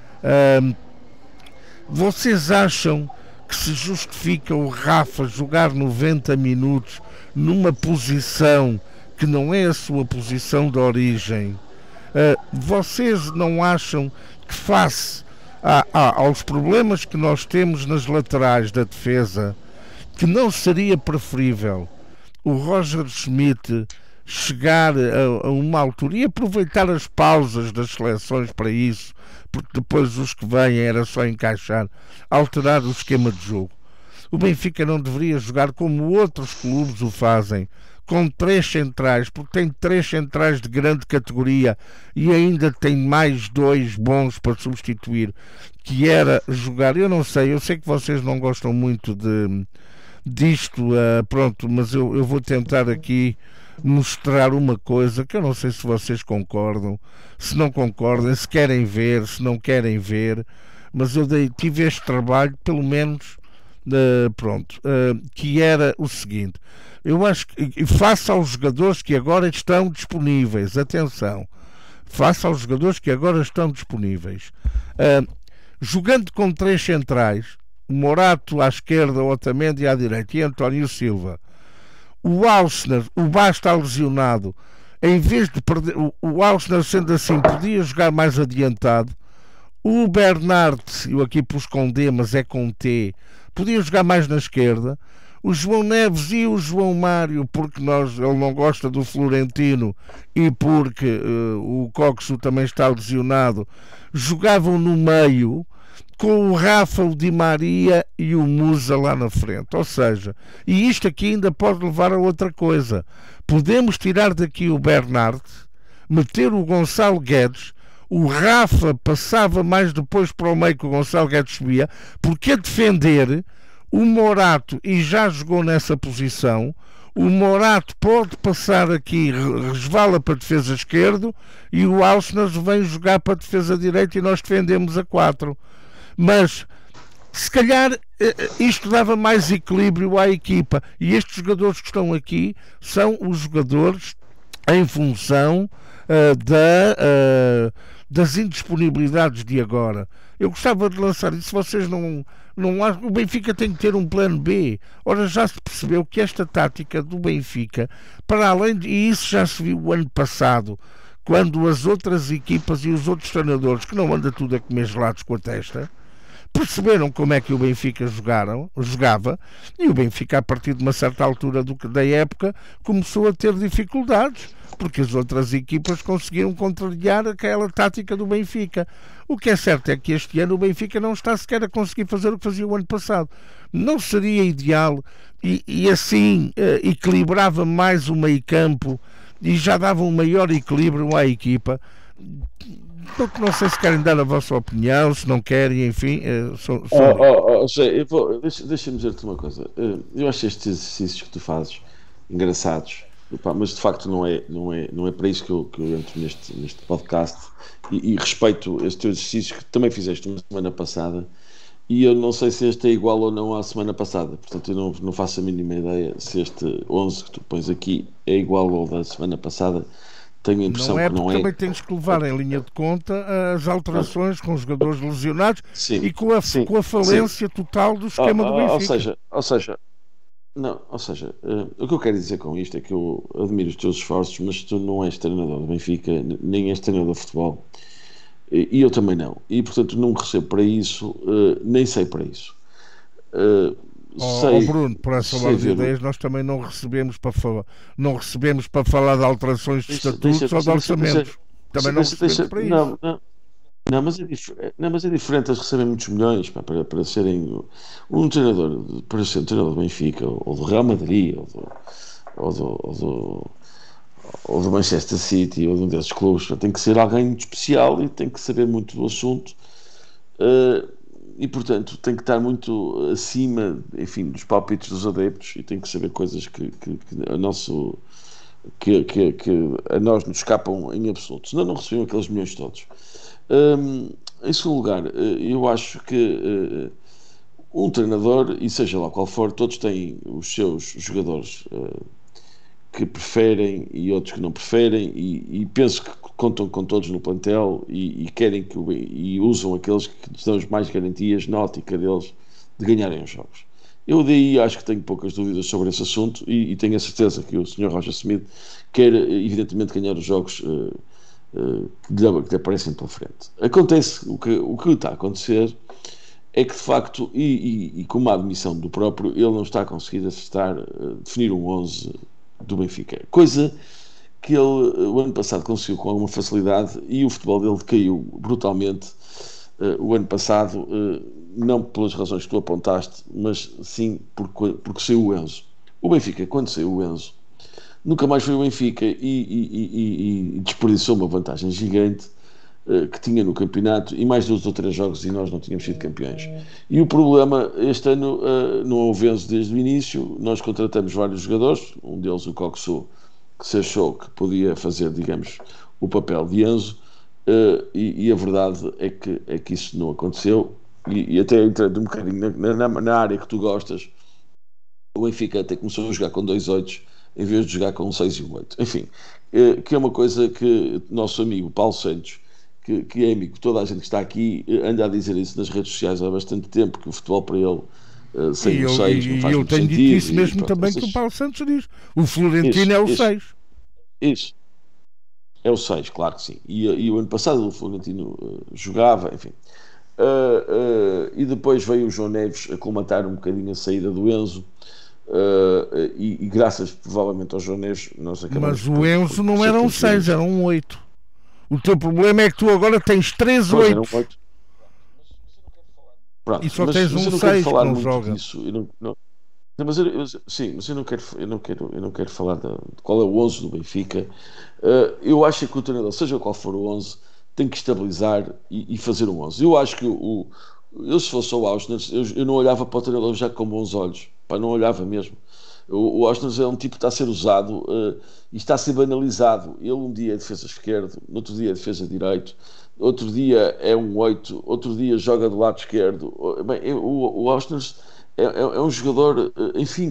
Vocês acham que se justifica o Rafa jogar 90 minutos numa posição que não é a sua posição de origem? Vocês não acham que face aos problemas que nós temos nas laterais da defesa, que não seria preferível o Roger Schmidt chegar a uma altura e aproveitar as pausas das seleções para isso, porque depois os que vêm era só encaixar, alterar o esquema de jogo? O Benfica não deveria jogar como outros clubes o fazem, com 3 centrais, porque tem 3 centrais de grande categoria e ainda tem mais 2 bons para substituir, que era jogar, eu sei que vocês não gostam muito disto, pronto, mas eu vou tentar aqui mostrar uma coisa que eu não sei se vocês concordam, se não concordam, se querem ver, se não querem ver, mas eu tive este trabalho, pelo menos, que era o seguinte: eu acho que, face aos jogadores que agora estão disponíveis, atenção, face aos jogadores que agora estão disponíveis, jogando com 3 centrais, Morato à esquerda, Otamendi à direita e António Silva, o Alsner, o Bá está lesionado, em vez de perder, o Alsner sendo assim, podia jogar mais adiantado, o Bernard, eu aqui pus com D, mas é com T, podia jogar mais na esquerda. O João Neves e o João Mário, porque ele não gosta do Florentino e porque o Coxo também está lesionado, jogavam no meio, com o Rafa, o Di Maria e o Musa lá na frente. Ou seja, e isto aqui ainda pode levar a outra coisa. Podemos tirar daqui o Bernard, meter o Gonçalo Guedes, o Rafa passava mais depois para o meio que o Gonçalo Guedes subia, porque a defender o Morato, e já jogou nessa posição, o Morato pode passar aqui, resvala para a defesa esquerdo, e o Auschner vem jogar para a defesa direita e nós defendemos a 4. Mas se calhar isto dava mais equilíbrio à equipa, e estes jogadores que estão aqui são os jogadores em função das indisponibilidades de agora. Eu gostava de lançar isso. Se vocês não acham, o Benfica tem que ter um plano B. Ora, já se percebeu que esta tática do Benfica, para além de, e isso já se viu o ano passado, quando as outras equipas e os outros treinadores, que não anda tudo a comer gelados com a testa, perceberam como é que o Benfica jogava, e o Benfica, a partir de uma certa altura da época, começou a ter dificuldades, porque as outras equipas conseguiram contrariar aquela tática do Benfica. O que é certo é que este ano o Benfica não está sequer a conseguir fazer o que fazia o ano passado. Não seria ideal, e assim equilibrava mais o meio-campo e já dava um maior equilíbrio à equipa. Não sei se querem dar a vossa opinião, se não querem, enfim. Deixa-me dizer-te uma coisa. Eu acho estes exercícios que tu fazes engraçados, mas de facto não é para isso que eu entro neste podcast, e respeito este teu exercício que também fizeste uma semana passada, e eu não sei se este é igual ou não à semana passada, portanto eu não faço a mínima ideia se este 11 que tu pões aqui é igual ao da semana passada. Tenho a impressão não é, que não porque é. Também tens que levar em linha de conta as alterações com os jogadores lesionados, sim, e com a falência total do esquema do Benfica. Ou seja, o que eu quero dizer com isto é que eu admiro os teus esforços, mas tu não és treinador do Benfica, nem és treinador de futebol, e eu também não, e portanto não recebo para isso, nem sei para isso. Bruno, por essa ordem de ideias, nós também não recebemos para falar de alterações de estatutos ou de orçamentos. Também não recebemos para isso. Não, mas é diferente. Eles recebem muitos milhões para serem um treinador, para ser um treinador do Benfica, ou do Real Madrid, ou do Manchester City, ou de um desses clubes. Tem que ser alguém muito especial e tem que saber muito do assunto. E portanto tem que estar muito acima, enfim, dos palpites dos adeptos, e tem que saber coisas que a nós nos escapam em absoluto, senão não recebiam aqueles milhões todos. Em segundo lugar, eu acho que um treinador, e seja lá qual for, todos têm os seus jogadores que preferem e outros que não preferem, e penso que contam com todos no plantel, e querem e usam aqueles que lhes dão mais garantias na ótica deles de ganharem os jogos. Eu daí acho que tenho poucas dúvidas sobre esse assunto, e tenho a certeza que o Sr. Roger Smith quer evidentemente ganhar os jogos que lhe aparecem pela frente. Acontece, o que está a acontecer é que de facto, e com uma admissão do próprio, ele não está a conseguir definir um 11 do Benfica, coisa que ele o ano passado conseguiu com alguma facilidade, e o futebol dele caiu brutalmente o ano passado, não pelas razões que tu apontaste, mas sim porque saiu o Enzo. O Benfica, quando saiu o Enzo, nunca mais foi o Benfica, e desperdiçou uma vantagem gigante que tinha no campeonato, e mais 2 ou 3 jogos e nós não tínhamos sido campeões. E o problema, este ano não houve Enzo desde o início. Nós contratamos vários jogadores, um deles o Coxo, que se achou que podia fazer, digamos, o papel de Enzo, e a verdade é que isso não aconteceu, e até entrando um bocadinho na área que tu gostas, o Benfica até começou a jogar com 2 8 em vez de jogar com um 6 e um 8. Enfim, que é uma coisa que o nosso amigo Paulo Santos, que é amigo de toda a gente que está aqui, anda a dizer isso nas redes sociais há bastante tempo, que o futebol para ele sem o 6 não faz muito sentido. E eu tenho dito isso mesmo também, que o Paulo Santos diz. O Florentino é o 6. Isso. É o 6, claro que sim. E o ano passado o Florentino jogava, enfim. E depois veio o João Neves a colmatar um bocadinho a saída do Enzo, e graças provavelmente ao João Neves nós acabamos. Mas o Enzo não era um 6, era um 8. O teu problema é que tu agora tens 3 8. E só tens um 6 que não joga. Mas eu não quero falar de qual é o 11 do Benfica. Eu acho que o treinador, seja qual for o 11, tem que estabilizar e fazer o 11. Eu acho que eu se fosse o Auschwitz, eu não olhava para o treinador já com bons olhos. Pá, não olhava mesmo. O Auschwitz é um tipo que está a ser usado e está a ser banalizado. Ele um dia é defesa esquerdo, no outro dia é defesa direito, outro dia é um 8, outro dia joga do lado esquerdo. Bem, o Auschwitz é um jogador, enfim,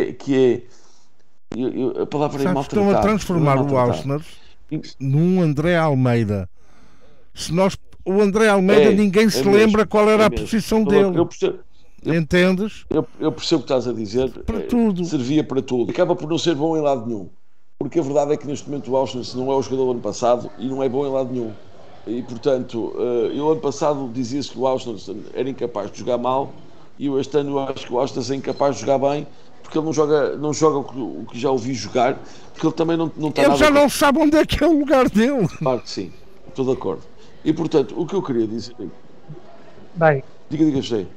a palavra é maltratado. Estão a transformar o Auschwitz num André Almeida. O André Almeida, ninguém se lembra qual era a posição dele. Entendes? Eu percebo o que estás a dizer. Para tudo. Servia para tudo. Acaba por não ser bom em lado nenhum. Porque a verdade é que neste momento o Auschwitz não é o jogador do ano passado e não é bom em lado nenhum. E portanto, eu ano passado dizia-se que o Auschwitz era incapaz de jogar mal e eu este ano eu acho que o Auschwitz é incapaz de jogar bem porque ele não joga o que já ouvi jogar, porque ele também não está ele nada... já não sabe onde é que é o lugar dele. Claro que sim, estou de acordo. E portanto, o que eu queria dizer... Bem... Diga, José.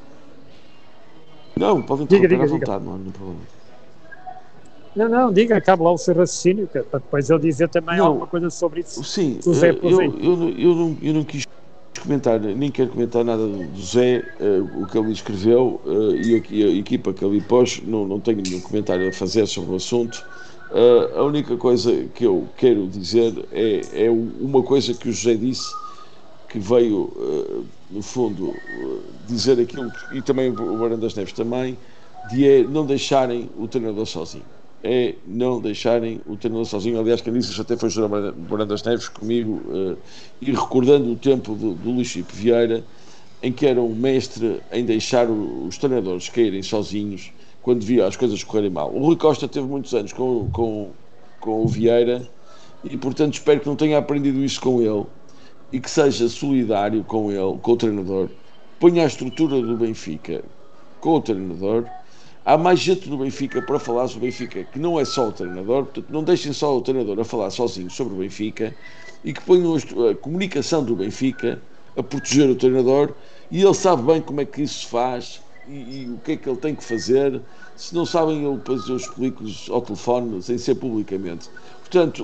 Não, podem interromper à vontade, não há nenhum problema. Não, diga, acaba lá o seu raciocínio, para depois eu dizer também alguma coisa sobre isso. Sim, eu não quis comentar, nem quero comentar nada do Zé, o que ele escreveu e a equipa que ele pôs, não tenho nenhum comentário a fazer sobre o assunto. A única coisa que eu quero dizer é uma coisa que o José disse, que veio, no fundo, dizer aquilo, e também o Barão das Neves também, de não deixarem o treinador sozinho. Não deixarem o treinador sozinho. Aliás, quem disse isso até foi o Barão das Neves comigo, e recordando o tempo do Luís Chico Vieira, em que era um mestre em deixar os treinadores caírem sozinhos quando via as coisas correrem mal. O Rui Costa teve muitos anos com o Vieira e, portanto, espero que não tenha aprendido isso com ele e que seja solidário com ele, com o treinador. Ponha a estrutura do Benfica com o treinador. Há mais gente no Benfica para falar sobre o Benfica que não é só o treinador, portanto não deixem só o treinador a falar sozinho sobre o Benfica e que ponham a comunicação do Benfica a proteger o treinador e ele sabe bem como é que isso se faz e o que é que ele tem que fazer. Se não sabem, eu explico-lhes ao telefone, sem ser publicamente. Portanto,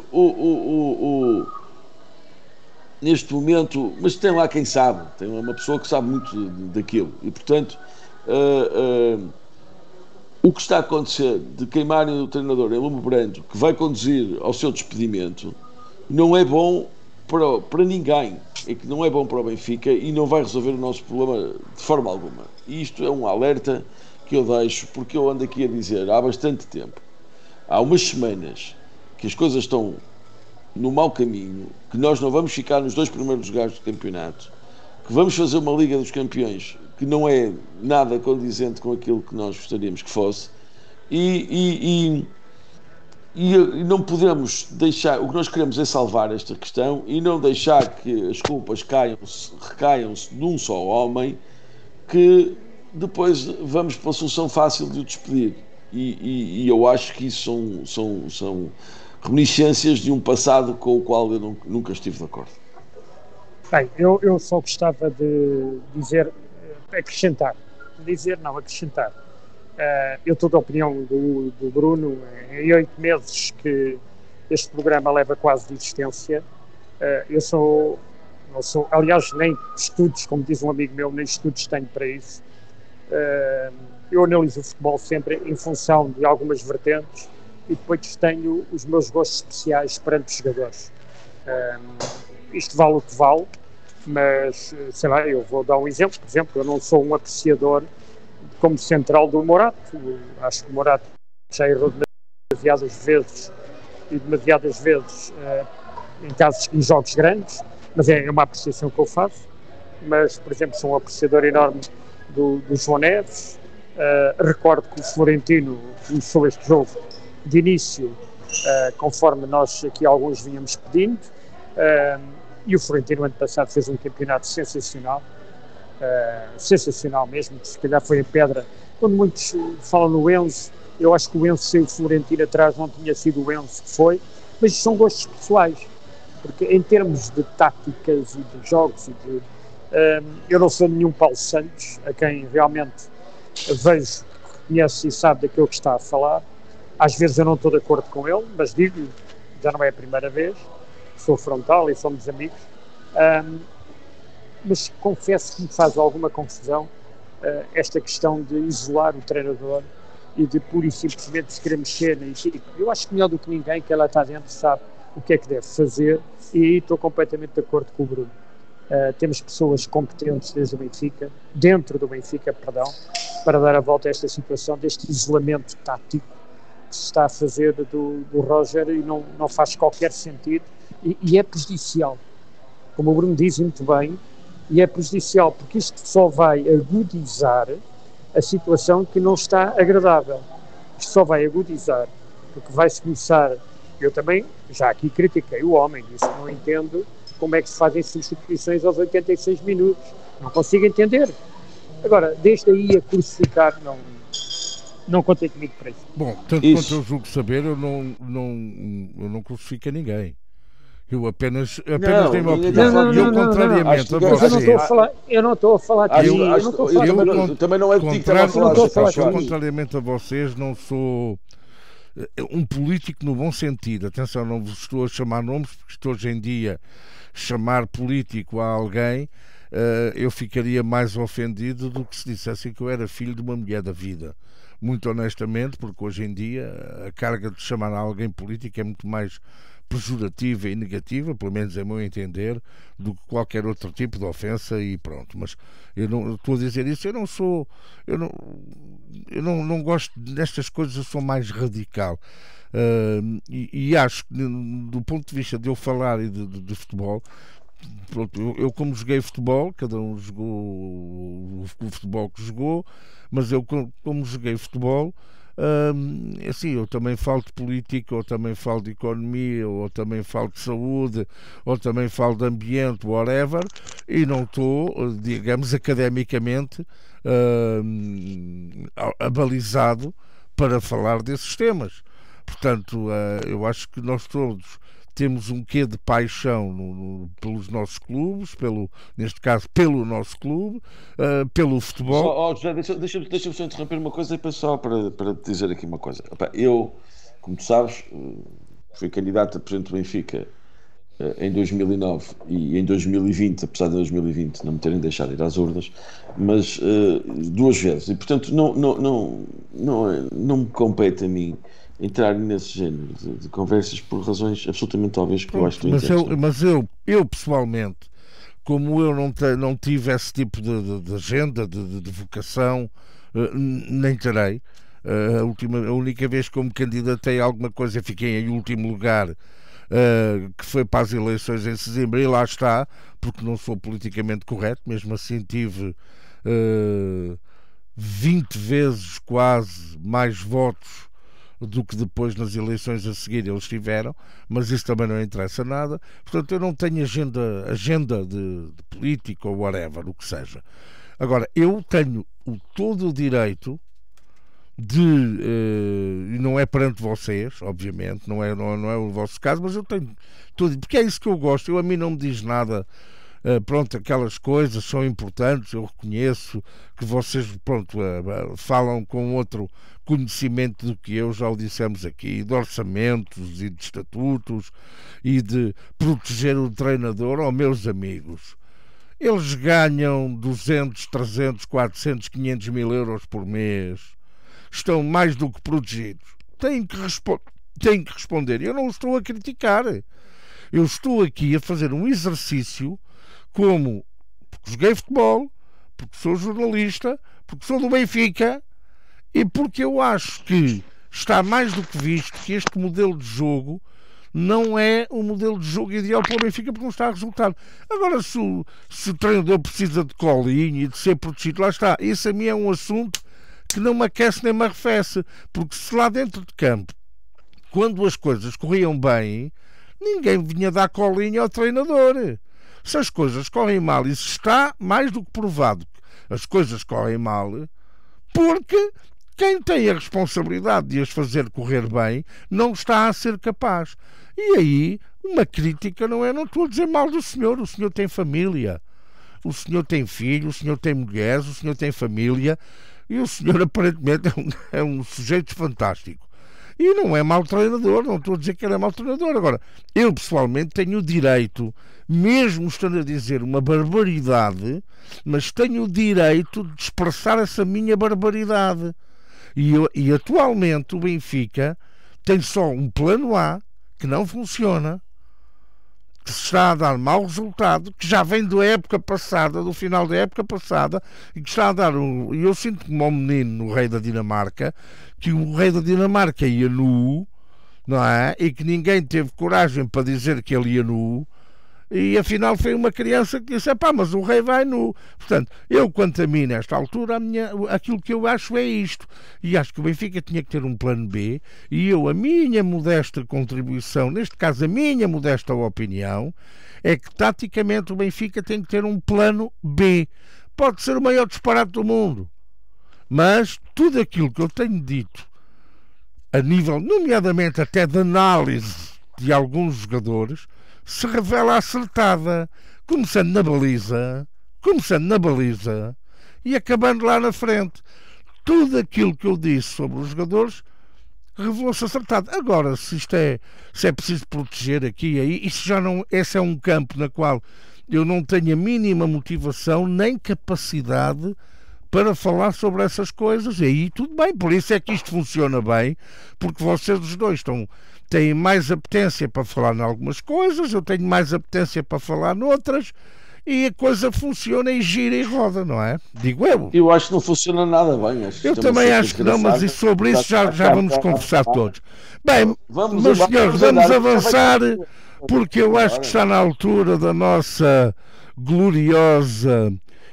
neste momento, mas tem lá quem sabe, tem uma pessoa que sabe muito daquilo e, portanto, o que está a acontecer de queimarem o treinador em lume brando, que vai conduzir ao seu despedimento, não é bom para ninguém, é que não é bom para o Benfica e não vai resolver o nosso problema de forma alguma. E isto é um alerta que eu deixo, porque eu ando aqui a dizer há bastante tempo, há umas semanas, que as coisas estão no mau caminho, que nós não vamos ficar nos 2 primeiros lugares do campeonato, que vamos fazer uma Liga dos Campeões que não é nada condizente com aquilo que nós gostaríamos que fosse e não podemos deixar, o que nós queremos é salvar esta questão e não deixar que as culpas recaiam-se num só homem, que depois vamos para a solução fácil de o despedir e eu acho que isso são reminiscências de um passado com o qual eu nunca estive de acordo. Bem, eu só gostava de dizer, acrescentar. Eu estou da opinião do Bruno. Em 8 meses que este programa leva quase de existência, não sou, aliás, nem estudos, como diz um amigo meu, nem estudos tenho para isso. Eu analiso o futebol sempre em função de algumas vertentes e depois tenho os meus gostos especiais perante os jogadores. Isto vale o que vale, mas, sei lá, eu vou dar um exemplo. Por exemplo, eu não sou um apreciador como central do Morato. Acho que o Morato já errou demasiadas vezes em jogos grandes, mas é uma apreciação que eu faço. Mas, por exemplo, sou um apreciador enorme do João Neves. Recordo que o Florentino começou este jogo de início, conforme nós aqui alguns vínhamos pedindo, e o Florentino ano passado fez um campeonato sensacional mesmo, que se calhar foi a pedra. Quando muitos falam no Enzo, eu acho que o Enzo sem o Florentino atrás não tinha sido o Enzo que foi, mas são gostos pessoais, porque em termos de táticas e de jogos, eu não sou nenhum Paulo Santos, a quem realmente vejo, conhece e sabe daquilo que está a falar. Às vezes eu não estou de acordo com ele, mas digo, já não é a primeira vez, sou frontal e somos amigos. mas confesso que me faz alguma confusão esta questão de isolar o treinador e de pura e simplesmente se querer mexer na equipe. Eu acho que melhor do que ninguém que ela está dentro sabe o que é que deve fazer, e aí estou completamente de acordo com o Bruno. Temos pessoas competentes dentro do Benfica, para dar a volta a esta situação, deste isolamento tático que se está a fazer do Roger, e não faz qualquer sentido, e é prejudicial, como o Bruno diz muito bem, e é prejudicial, porque isto só vai agudizar a situação que não está agradável. Isto só vai agudizar, porque vai-se começar. Eu também, já aqui critiquei o homem, disse que não entendo como é que se fazem substituições aos 86 minutos. Não consigo entender. Agora, desde aí a crucificar, não contem comigo para isso. Bom, tanto quanto eu julgo saber, eu não crucifico a ninguém. Eu apenas dei uma opinião. Eu, contrariamente a você... Eu não estou a falar de mim. Também não é de ti que estava a falar. Eu, contrariamente a vocês, não sou um político no bom sentido. Atenção, não vos estou a chamar nomes, porque isto hoje em dia, chamar político a alguém, eu ficaria mais ofendido do que se dissessem que eu era filho de uma mulher da vida. Muito honestamente, porque hoje em dia a carga de chamar a alguém político é muito mais pejorativa e negativa, pelo menos é meu entender, do que qualquer outro tipo de ofensa, e pronto. Mas eu não estou a dizer isso, eu não gosto destas coisas, eu sou mais radical, e acho que do ponto de vista de eu falar e de futebol, pronto, eu como joguei futebol, cada um jogou o futebol que jogou, mas eu como joguei futebol, assim, eu também falo de política, ou também falo de economia, ou também falo de saúde, ou também falo de ambiente, whatever, e não estou, digamos, academicamente abalizado para falar desses temas. Portanto, eu acho que nós todos temos um quê de paixão pelos nossos clubes, neste caso pelo nosso clube, pelo futebol. José, deixa-me só interromper uma coisa, e só para te dizer aqui uma coisa. Eu, como tu sabes, fui candidato a presidente do Benfica em 2009 e em 2020, apesar de 2020 não me terem deixado ir às urnas, mas 2 vezes, e portanto não me compete a mim entrar nesse género de conversas por razões absolutamente óbvias que eu acho que tu entendes. Mas eu pessoalmente, como eu não tive esse tipo de agenda, de vocação, nem terei. A única vez que eu me candidatei a alguma coisa, fiquei em último lugar, que foi para as eleições em Sesimbra, e lá está, porque não sou politicamente correto. Mesmo assim tive 20 vezes quase mais votos do que depois nas eleições a seguir eles tiveram, mas isso também não interessa nada. Portanto, eu não tenho agenda de política ou whatever, o que seja. Agora, eu tenho todo o direito e não é perante vocês, obviamente, não é o vosso caso, mas eu tenho tudo, porque é isso que eu gosto. A mim não me diz nada. Pronto, aquelas coisas são importantes, eu reconheço que vocês, pronto, falam com outro conhecimento do que eu, já o dissemos aqui, de orçamentos e de estatutos e de proteger o treinador. Meus amigos, eles ganham 200, 300, 400, 500 mil euros por mês, estão mais do que protegidos, têm que responder. Eu não estou a criticar, eu estou aqui a fazer um exercício, porque joguei futebol, porque sou jornalista, porque sou do Benfica, e porque eu acho que está mais do que visto que este modelo de jogo não é o modelo de jogo ideal para o Benfica, porque não está a resultar. Agora, se o treinador precisa de colinho e de ser protegido, lá está. Isso a mim é um assunto que não me aquece nem me arrefece, porque se lá dentro de campo, quando as coisas corriam bem, ninguém vinha dar colinho ao treinador. Se as coisas correm mal, isso está mais do que provado, as coisas correm mal porque quem tem a responsabilidade de as fazer correr bem não está a ser capaz. E aí, uma crítica não estou a dizer mal do senhor. O senhor tem família, o senhor tem filhos, o senhor tem mulheres, o senhor tem família, e o senhor aparentemente é um sujeito fantástico. E não é mau treinador, não estou a dizer que ele é mau treinador. Agora, eu pessoalmente tenho o direito, mesmo estando a dizer uma barbaridade, mas tenho o direito de expressar essa minha barbaridade. E atualmente o Benfica tem só um plano A que não funciona, que se está a dar mau resultado, que já vem da época passada, do final da época passada, e que está a dar e eu sinto como um menino no Rei da Dinamarca, que o Rei da Dinamarca ia nu, não é? E que ninguém teve coragem para dizer que ele ia nu, e afinal foi uma criança que disse, mas o rei vai nu. Portanto, eu quanto a mim nesta altura, aquilo que eu acho é isto, e acho que o Benfica tinha que ter um plano B, e a minha modesta contribuição, neste caso a minha modesta opinião, é que taticamente o Benfica tem que ter um plano B. Pode ser o maior disparate do mundo, mas tudo aquilo que eu tenho dito a nível, nomeadamente até de análise de alguns jogadores, se revela acertada, começando na baliza e acabando lá na frente. Tudo aquilo que eu disse sobre os jogadores revelou-se acertado. Agora, se é preciso proteger aqui e aí, isso já não, esse é um campo na qual eu não tenho a mínima motivação nem capacidade para falar sobre essas coisas, e aí tudo bem, por isso é que isto funciona bem, porque vocês os dois têm mais apetência para falar em algumas coisas, eu tenho mais apetência para falar noutras, e a coisa funciona e gira e roda, não é? Digo eu. Eu acho que não funciona nada bem. Eu também acho que não, mas sobre isso já vamos conversar todos. Bem, meus senhores, vamos avançar, porque eu acho que está na altura da nossa gloriosa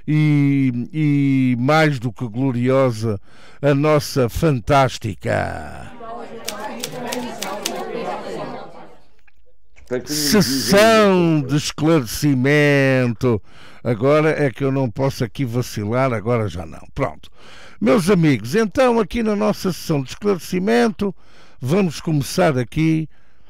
e mais do que gloriosa, a nossa fantástica sessão de esclarecimento. Agora é que eu não posso aqui vacilar, agora já não. Pronto. Meus amigos, então aqui na nossa sessão de esclarecimento, vamos começar aqui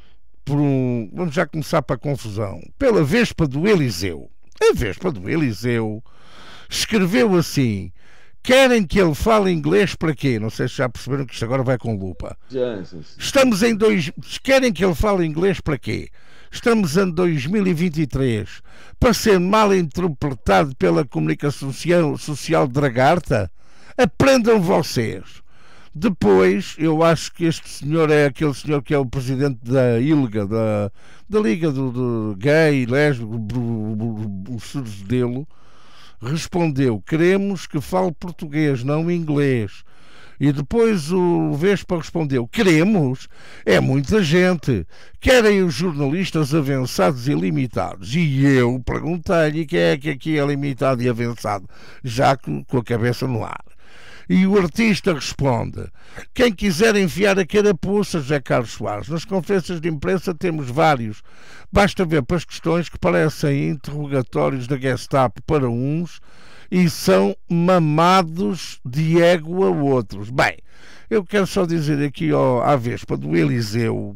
vamos já começar para a confusão. Pela Vespa do Eliseu. A Vespa do Eliseu escreveu assim: querem que ele fale inglês para quê? Não sei se já perceberam que isto agora vai com lupa. Estamos em Querem que ele fale inglês para quê? Estamos em 2023 para ser mal interpretado pela comunicação social dragarta? Aprendam vocês. Depois, eu acho que este senhor é aquele senhor que é o presidente da ILGA, da Liga do Gay, Lésbico, o Cerzedelo, respondeu: queremos que fale português, não inglês. E depois o Vespa respondeu: queremos? É muita gente. Querem os jornalistas avançados e limitados. E eu perguntei-lhe quem é que aqui é limitado e avançado, já com a cabeça no ar. E o artista responde: quem quiser enfiar a carapuça, José Carlos Soares. Nas conferências de imprensa temos vários. Basta ver para as questões que parecem interrogatórios da Gestapo para uns e são mamados de ego a outros. Bem, eu quero só dizer aqui à Vespa do Eliseu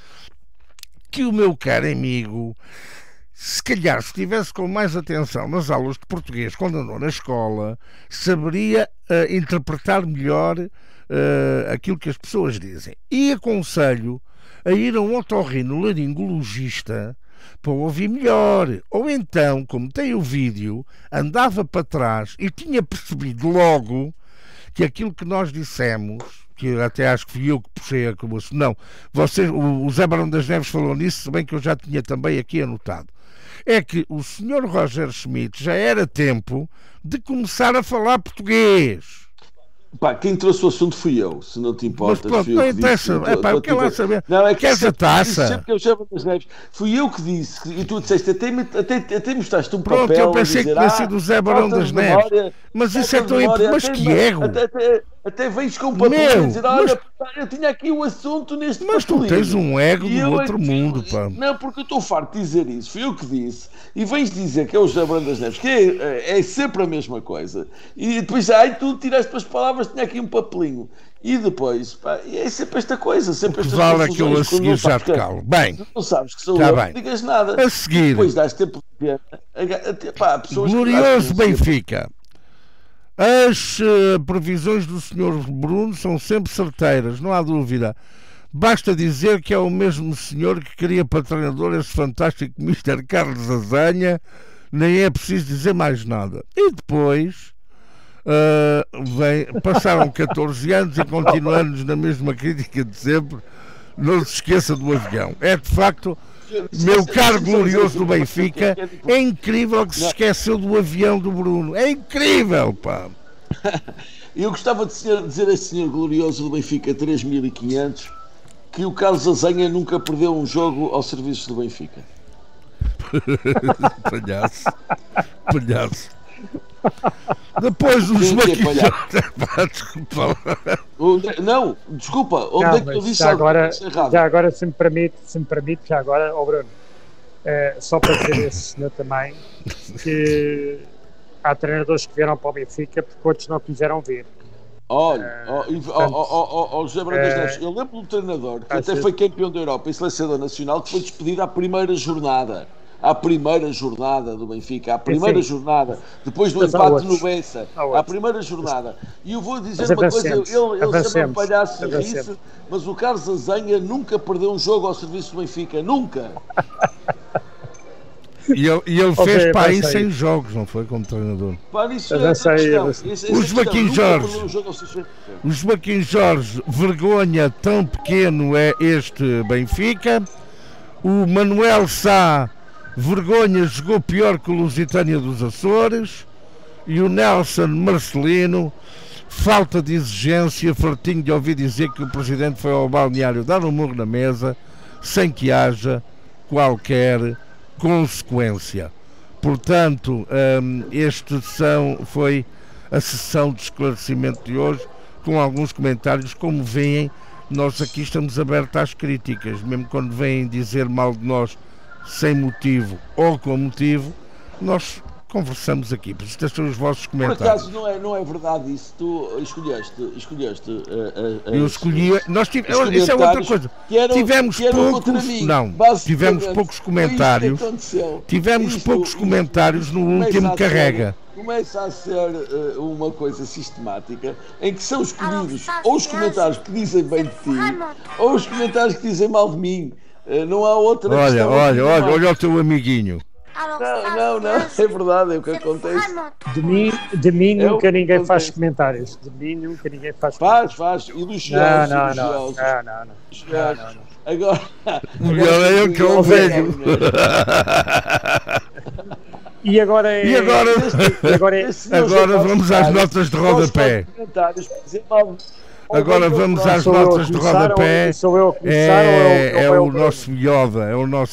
que o meu caro amigo, se calhar, se estivesse com mais atenção nas aulas de português quando andou na escola, saberia interpretar melhor aquilo que as pessoas dizem. E aconselho a ir a um otorrinolaringologista para ouvir melhor. Ou então, como tem o vídeo, andava para trás e tinha percebido logo que aquilo que nós dissemos, que eu até acho que fui eu que puxei a cabeça, não, o Zé Barão das Neves falou nisso, se bem que eu já tinha também aqui anotado, é que o Sr. Roger Schmidt já era tempo de começar a falar português. Pá, quem trouxe o assunto fui eu, se não te importas. Mas pronto, não interessa. Eu quero lá saber. Não, é que essa taça. Fui eu que disse, e tu disseste, até mostraste um papel. Pronto, eu pensei que tinha sido o Zé Barão das Neves. Mas isso é tão importante. Mas que ego. Até vens com um papel e dizer: olha, eu tinha aqui o assunto neste papel. Mas tu tens um ego do outro mundo, pá. Não, porque eu estou farto de dizer isso. Fui eu que disse. E vens dizer que é o José Barão das Neves, que é sempre a mesma coisa. E depois, tu tiraste as palavras, tinha aqui um papelinho. E depois, pá, é sempre esta coisa. Sempre estas vale aquilo a seguir, já te calo. Bem, não sabes que sou eu, não digas nada. A seguir, depois dás tempo de ver. Glorioso Benfica. As previsões do Sr. Bruno são sempre certeiras, não há dúvida. Basta dizer que é o mesmo senhor que queria para treinador esse fantástico Mr. Carlos Azanha, nem é preciso dizer mais nada. E depois passaram 14 anos e continuamos na mesma crítica de sempre. Não se esqueça do avião. É de facto, meu caro glorioso do Benfica, é incrível que se esqueceu do avião do Bruno. É incrível, pá. Eu gostava de dizer a esse senhor glorioso do Benfica 3500 que o Carlos Azanha nunca perdeu um jogo ao serviço do Benfica. Palhaço. Depois os maquilhões. Não, desculpa, onde é que eu disse algo errado? Já agora, se me permite, já agora, Bruno, só para dizer esse senhor também, que há treinadores que vieram para o Benfica porque outros não quiseram vir. Olha, José Brandas Neves, eu lembro do treinador que até foi campeão da Europa e selecionador nacional, que foi despedido à primeira jornada do Benfica, à primeira jornada, depois do empate no Bessa, à primeira jornada. E eu vou dizer uma coisa, ele chama palhaço e ri-se, mas o Carlos Azanha nunca perdeu um jogo ao serviço do Benfica, nunca. E ele fez para aí 100 jogos, não foi, como treinador? O Joaquim Jorge, vergonha, tão pequeno é este Benfica. O Manuel Sá, vergonha, jogou pior que o Lusitânia dos Açores. E o Nelson Marcelino, falta de exigência, fartinho de ouvir dizer que o presidente foi ao balneário dar um murro na mesa, sem que haja qualquer consequência. Portanto, foi a sessão de esclarecimento de hoje, com alguns comentários. Como veem, nós aqui estamos abertos às críticas, mesmo quando vêm dizer mal de nós sem motivo ou com motivo, nós conversamos aqui. Por isso, são os vossos comentários. Por acaso não é verdade isso? Tu escolheste eu escolhi. Isso é outra coisa. Tivemos poucos comentários. Tivemos poucos comentários no último carrega. Começa a ser uma coisa sistemática em que são escolhidos ou os comentários que dizem bem de ti ou os comentários que dizem mal de mim. Não há outra questão. Olha o teu amiguinho. Não, é verdade, é o que acontece. De mim nunca ninguém faz comentários. De mim nunca ninguém faz comentários. Faz. E dos Não. Agora é eu que eu vejo. E agora vamos às notas de rodapé. Agora vamos às notas de rodapé. É o nosso Yoda.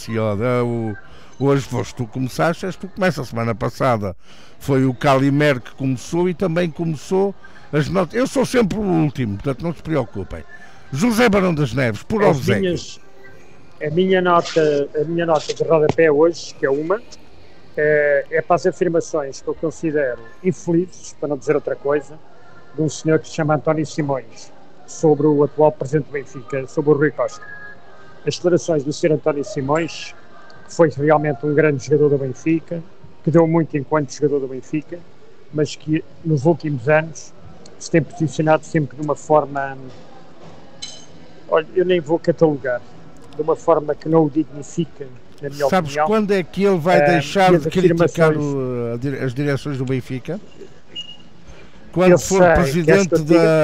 Hoje foste tu começaste, tu começa a semana passada. Foi o Calimer que começou e também começou as notas. Eu sou sempre o último, portanto não se preocupem. José Barão das Neves, por obséquio. A minha nota de rodapé hoje, que é uma, é para as afirmações que eu considero infelizes, para não dizer outra coisa, de um senhor que se chama António Simões, sobre o atual presidente do Benfica, sobre o Rui Costa. As declarações do Sr. António Simões, que foi realmente um grande jogador do Benfica, que deu muito enquanto jogador do Benfica, mas que nos últimos anos se tem posicionado sempre de uma forma, olha, eu nem vou catalogar, de uma forma que não o dignifica, na minha opinião. Sabes quando é que ele vai deixar de criticar as direções do Benfica? Quando for presidente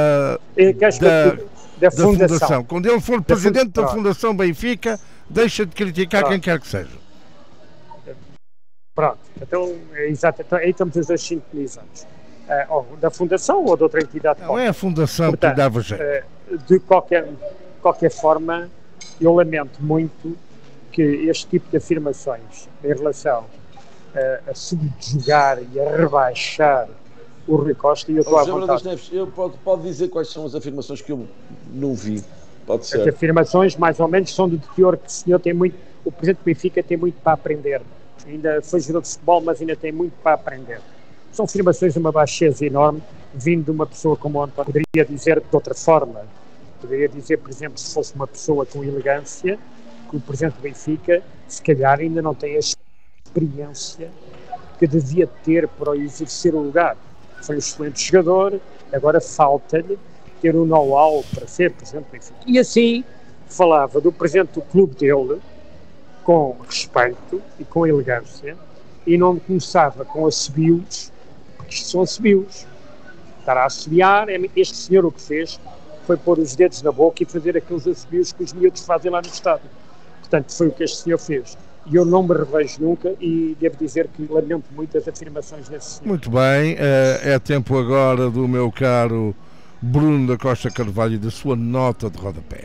da Fundação. Quando ele for presidente da Fundação Benfica, deixa de criticar quem quer que seja. Pronto, então é exato. Então, aí estamos os dois sintonizados. Da Fundação ou de outra entidade? Não é a Fundação. Portanto, que dava jeito. De qualquer forma, eu lamento muito que este tipo de afirmações em relação a subjugar e a rebaixar o Rui Costa, e eu estou à vontade. Neves, pode dizer quais são as afirmações que eu não vi? Pode ser. As afirmações, mais ou menos, são de teor que o presidente do Benfica tem muito para aprender. Ainda foi jogador de futebol, mas ainda tem muito para aprender. São afirmações de uma baixeza enorme, vindo de uma pessoa como o António. Poderia dizer de outra forma. Poderia dizer, por exemplo, se fosse uma pessoa com elegância, que o presidente do Benfica, se calhar, ainda não tem a experiência que devia ter para exercer o lugar. Foi um excelente jogador, agora falta-lhe ter o know-how para ser presidente do Benfica. E assim falava do presidente do clube dele com respeito e com elegância e não começava com assobios, porque isto são assobios. Estar a assobiar, este senhor o que fez foi pôr os dedos na boca e fazer aqueles assobios que os miúdos fazem lá no estádio. Portanto, foi o que este senhor fez. E eu não me revejo nunca e devo dizer que lamento muito as afirmações desse senhor. Muito bem, é tempo agora do meu caro Bruno da Costa Carvalho e da sua nota de rodapé.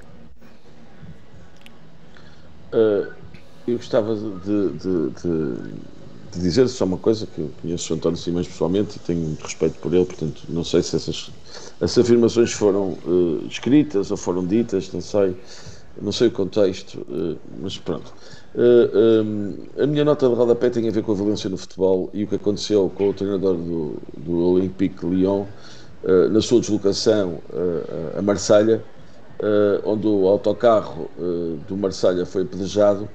Eu gostava de dizer só uma coisa, que eu conheço o António Simões pessoalmente e tenho muito respeito por ele, portanto não sei se essas afirmações foram escritas ou foram ditas, não sei o contexto, mas pronto. A minha nota de rodapé tem a ver com a violência no futebol e o que aconteceu com o treinador do Olympique de Lyon na sua deslocação a Marselha, onde o autocarro do Marselha foi apedrejado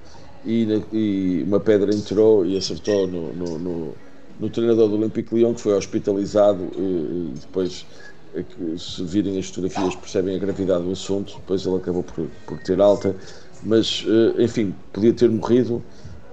e uma pedra entrou e acertou no treinador do Olympique de Lyon, que foi hospitalizado e depois, se virem as fotografias, percebem a gravidade do assunto. Depois ele acabou por ter alta, mas enfim, podia ter morrido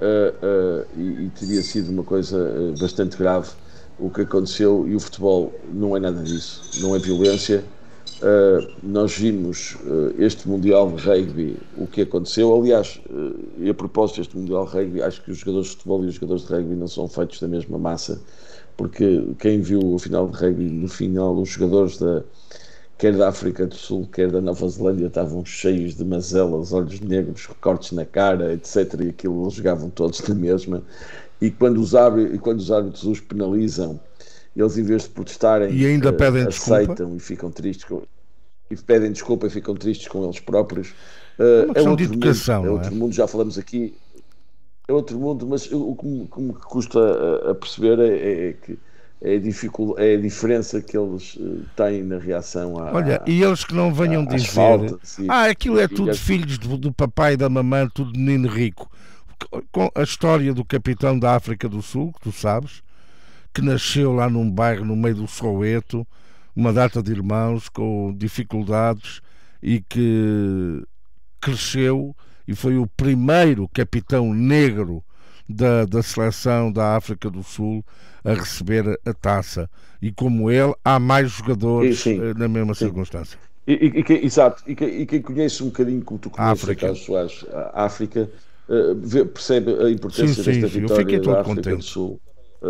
e teria sido uma coisa bastante grave o que aconteceu. E o futebol não é nada disso, não é violência. Nós vimos este Mundial de Rugby, o que aconteceu. Aliás, e a propósito deste Mundial de Rugby, acho que os jogadores de futebol e os jogadores de rugby não são feitos da mesma massa, porque quem viu o final de rugby, no final os jogadores quer da África do Sul, quer da Nova Zelândia, estavam cheios de mazelas, olhos negros, recortes na cara, etc, e aquilo eles jogavam todos na mesma, e quando os árbitros os penalizam, eles, em vez de protestarem, e ainda pedem aceitam desculpa. E ficam tristes e pedem desculpa e ficam tristes com eles próprios. É outro de educação, mundo, é outro mundo, já falamos aqui, é outro mundo, mas o que me custa a perceber é que é a diferença que eles têm na reação Olha, e eles que não venham dizer aquilo é tudo filhos do papai e da mamãe, tudo menino rico. Com a história do capitão da África do Sul, que tu sabes, que nasceu lá num bairro no meio do Soweto, uma data de irmãos com dificuldades, e que cresceu e foi o primeiro capitão negro da seleção da África do Sul a receber a taça. E como ele, há mais jogadores na mesma circunstância. Exato. E quem conhece um bocadinho, como tu conheces, Carlos Soares, a África, percebe a importância desta vitória da África do Sul.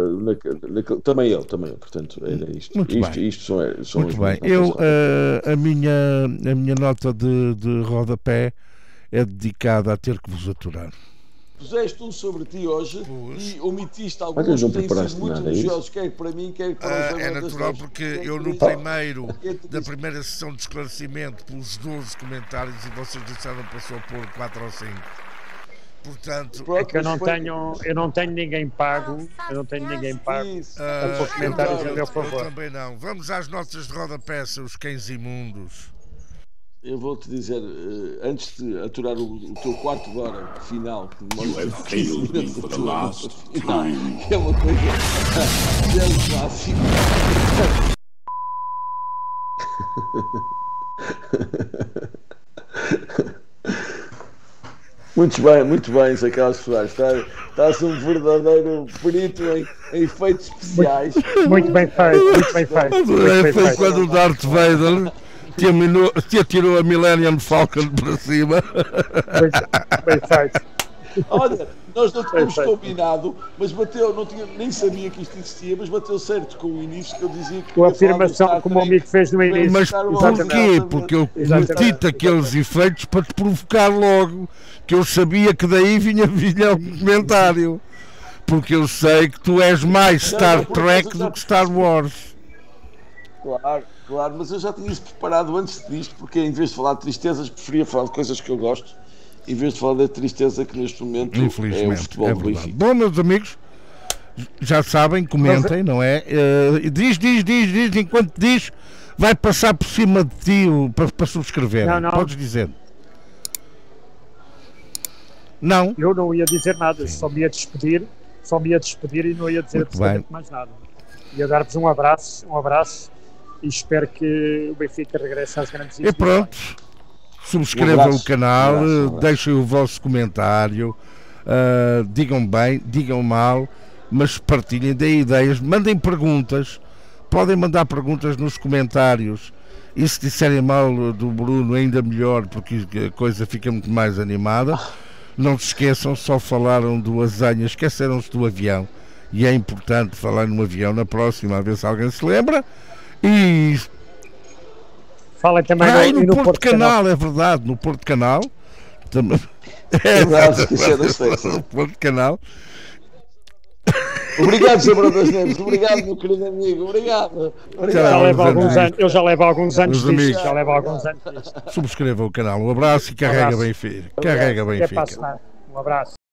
Também eu, portanto, era isto. Isto são muito bem. A minha nota de rodapé é dedicada a ter que vos aturar. Puseste um sobre ti hoje e omitiste alguns que têm sido muito elogiosos, quer para mim, quer para os é natural, porque eu no primeiro da primeira sessão de esclarecimento pus 12 comentários e vocês disseram que passou por 4 ou 5. Portanto, é que eu não tenho ninguém pago, a pôr comentários a meu favor. Eu também não. Vamos às notas de rodapé, os cães imundos. Eu vou-te dizer, antes de aturar o teu quarto de hora final, que demora 15 minutos da tua final, que é uma coisa zero clássico. Muito bem, Zé Carlos Soares. Estás um verdadeiro perito em efeitos especiais. Muito bem feito. Foi quando o Darth Vader te atirou a Millennium Falcon para cima. Bem feito. Olha, nós não tínhamos combinado, mas bateu, nem sabia que isto existia, mas bateu certo com o início, que eu dizia que... Com a afirmação que o meu amigo fez no início. Mas porquê? Porque eu meti-te aqueles efeitos para te provocar logo, que eu sabia que daí vinha um comentário. Porque eu sei que tu és mais Star Trek do que Star Wars. Claro, mas eu já tinha isso preparado antes disto, porque em vez de falar de tristezas, preferia falar de coisas que eu gosto, em vez de falar da tristeza que neste momento é o futebol do Benfica. Bom, meus amigos, já sabem, comentem, não é? Diz, enquanto diz, vai passar por cima de ti para subscrever. Não. Podes dizer. Não? Eu não ia dizer nada, só me ia despedir e não ia dizer absolutamente mais nada. Ia dar-vos um abraço e espero que o Benfica regresse às grandes e pronto, subscrevam o canal, deixem o vosso comentário, digam bem, digam mal, mas partilhem, deem ideias, mandem perguntas, podem mandar perguntas nos comentários, e se disserem mal do Bruno ainda melhor, porque a coisa fica muito mais animada. Não se esqueçam, só falaram do Asenha, esqueceram-se do avião, e é importante falar no avião na próxima, a ver se alguém se lembra. E fala também no Porto Canal, é verdade, no Porto Canal também. É verdade, esqueci das festas. No Porto Canal. Obrigado, Sr. Bruno das Neves. Obrigado, meu querido amigo. Obrigado. Eu já levo alguns anos disto. Subscreva o canal. Um abraço e carrega Benfica. Carrega Benfica. Um abraço.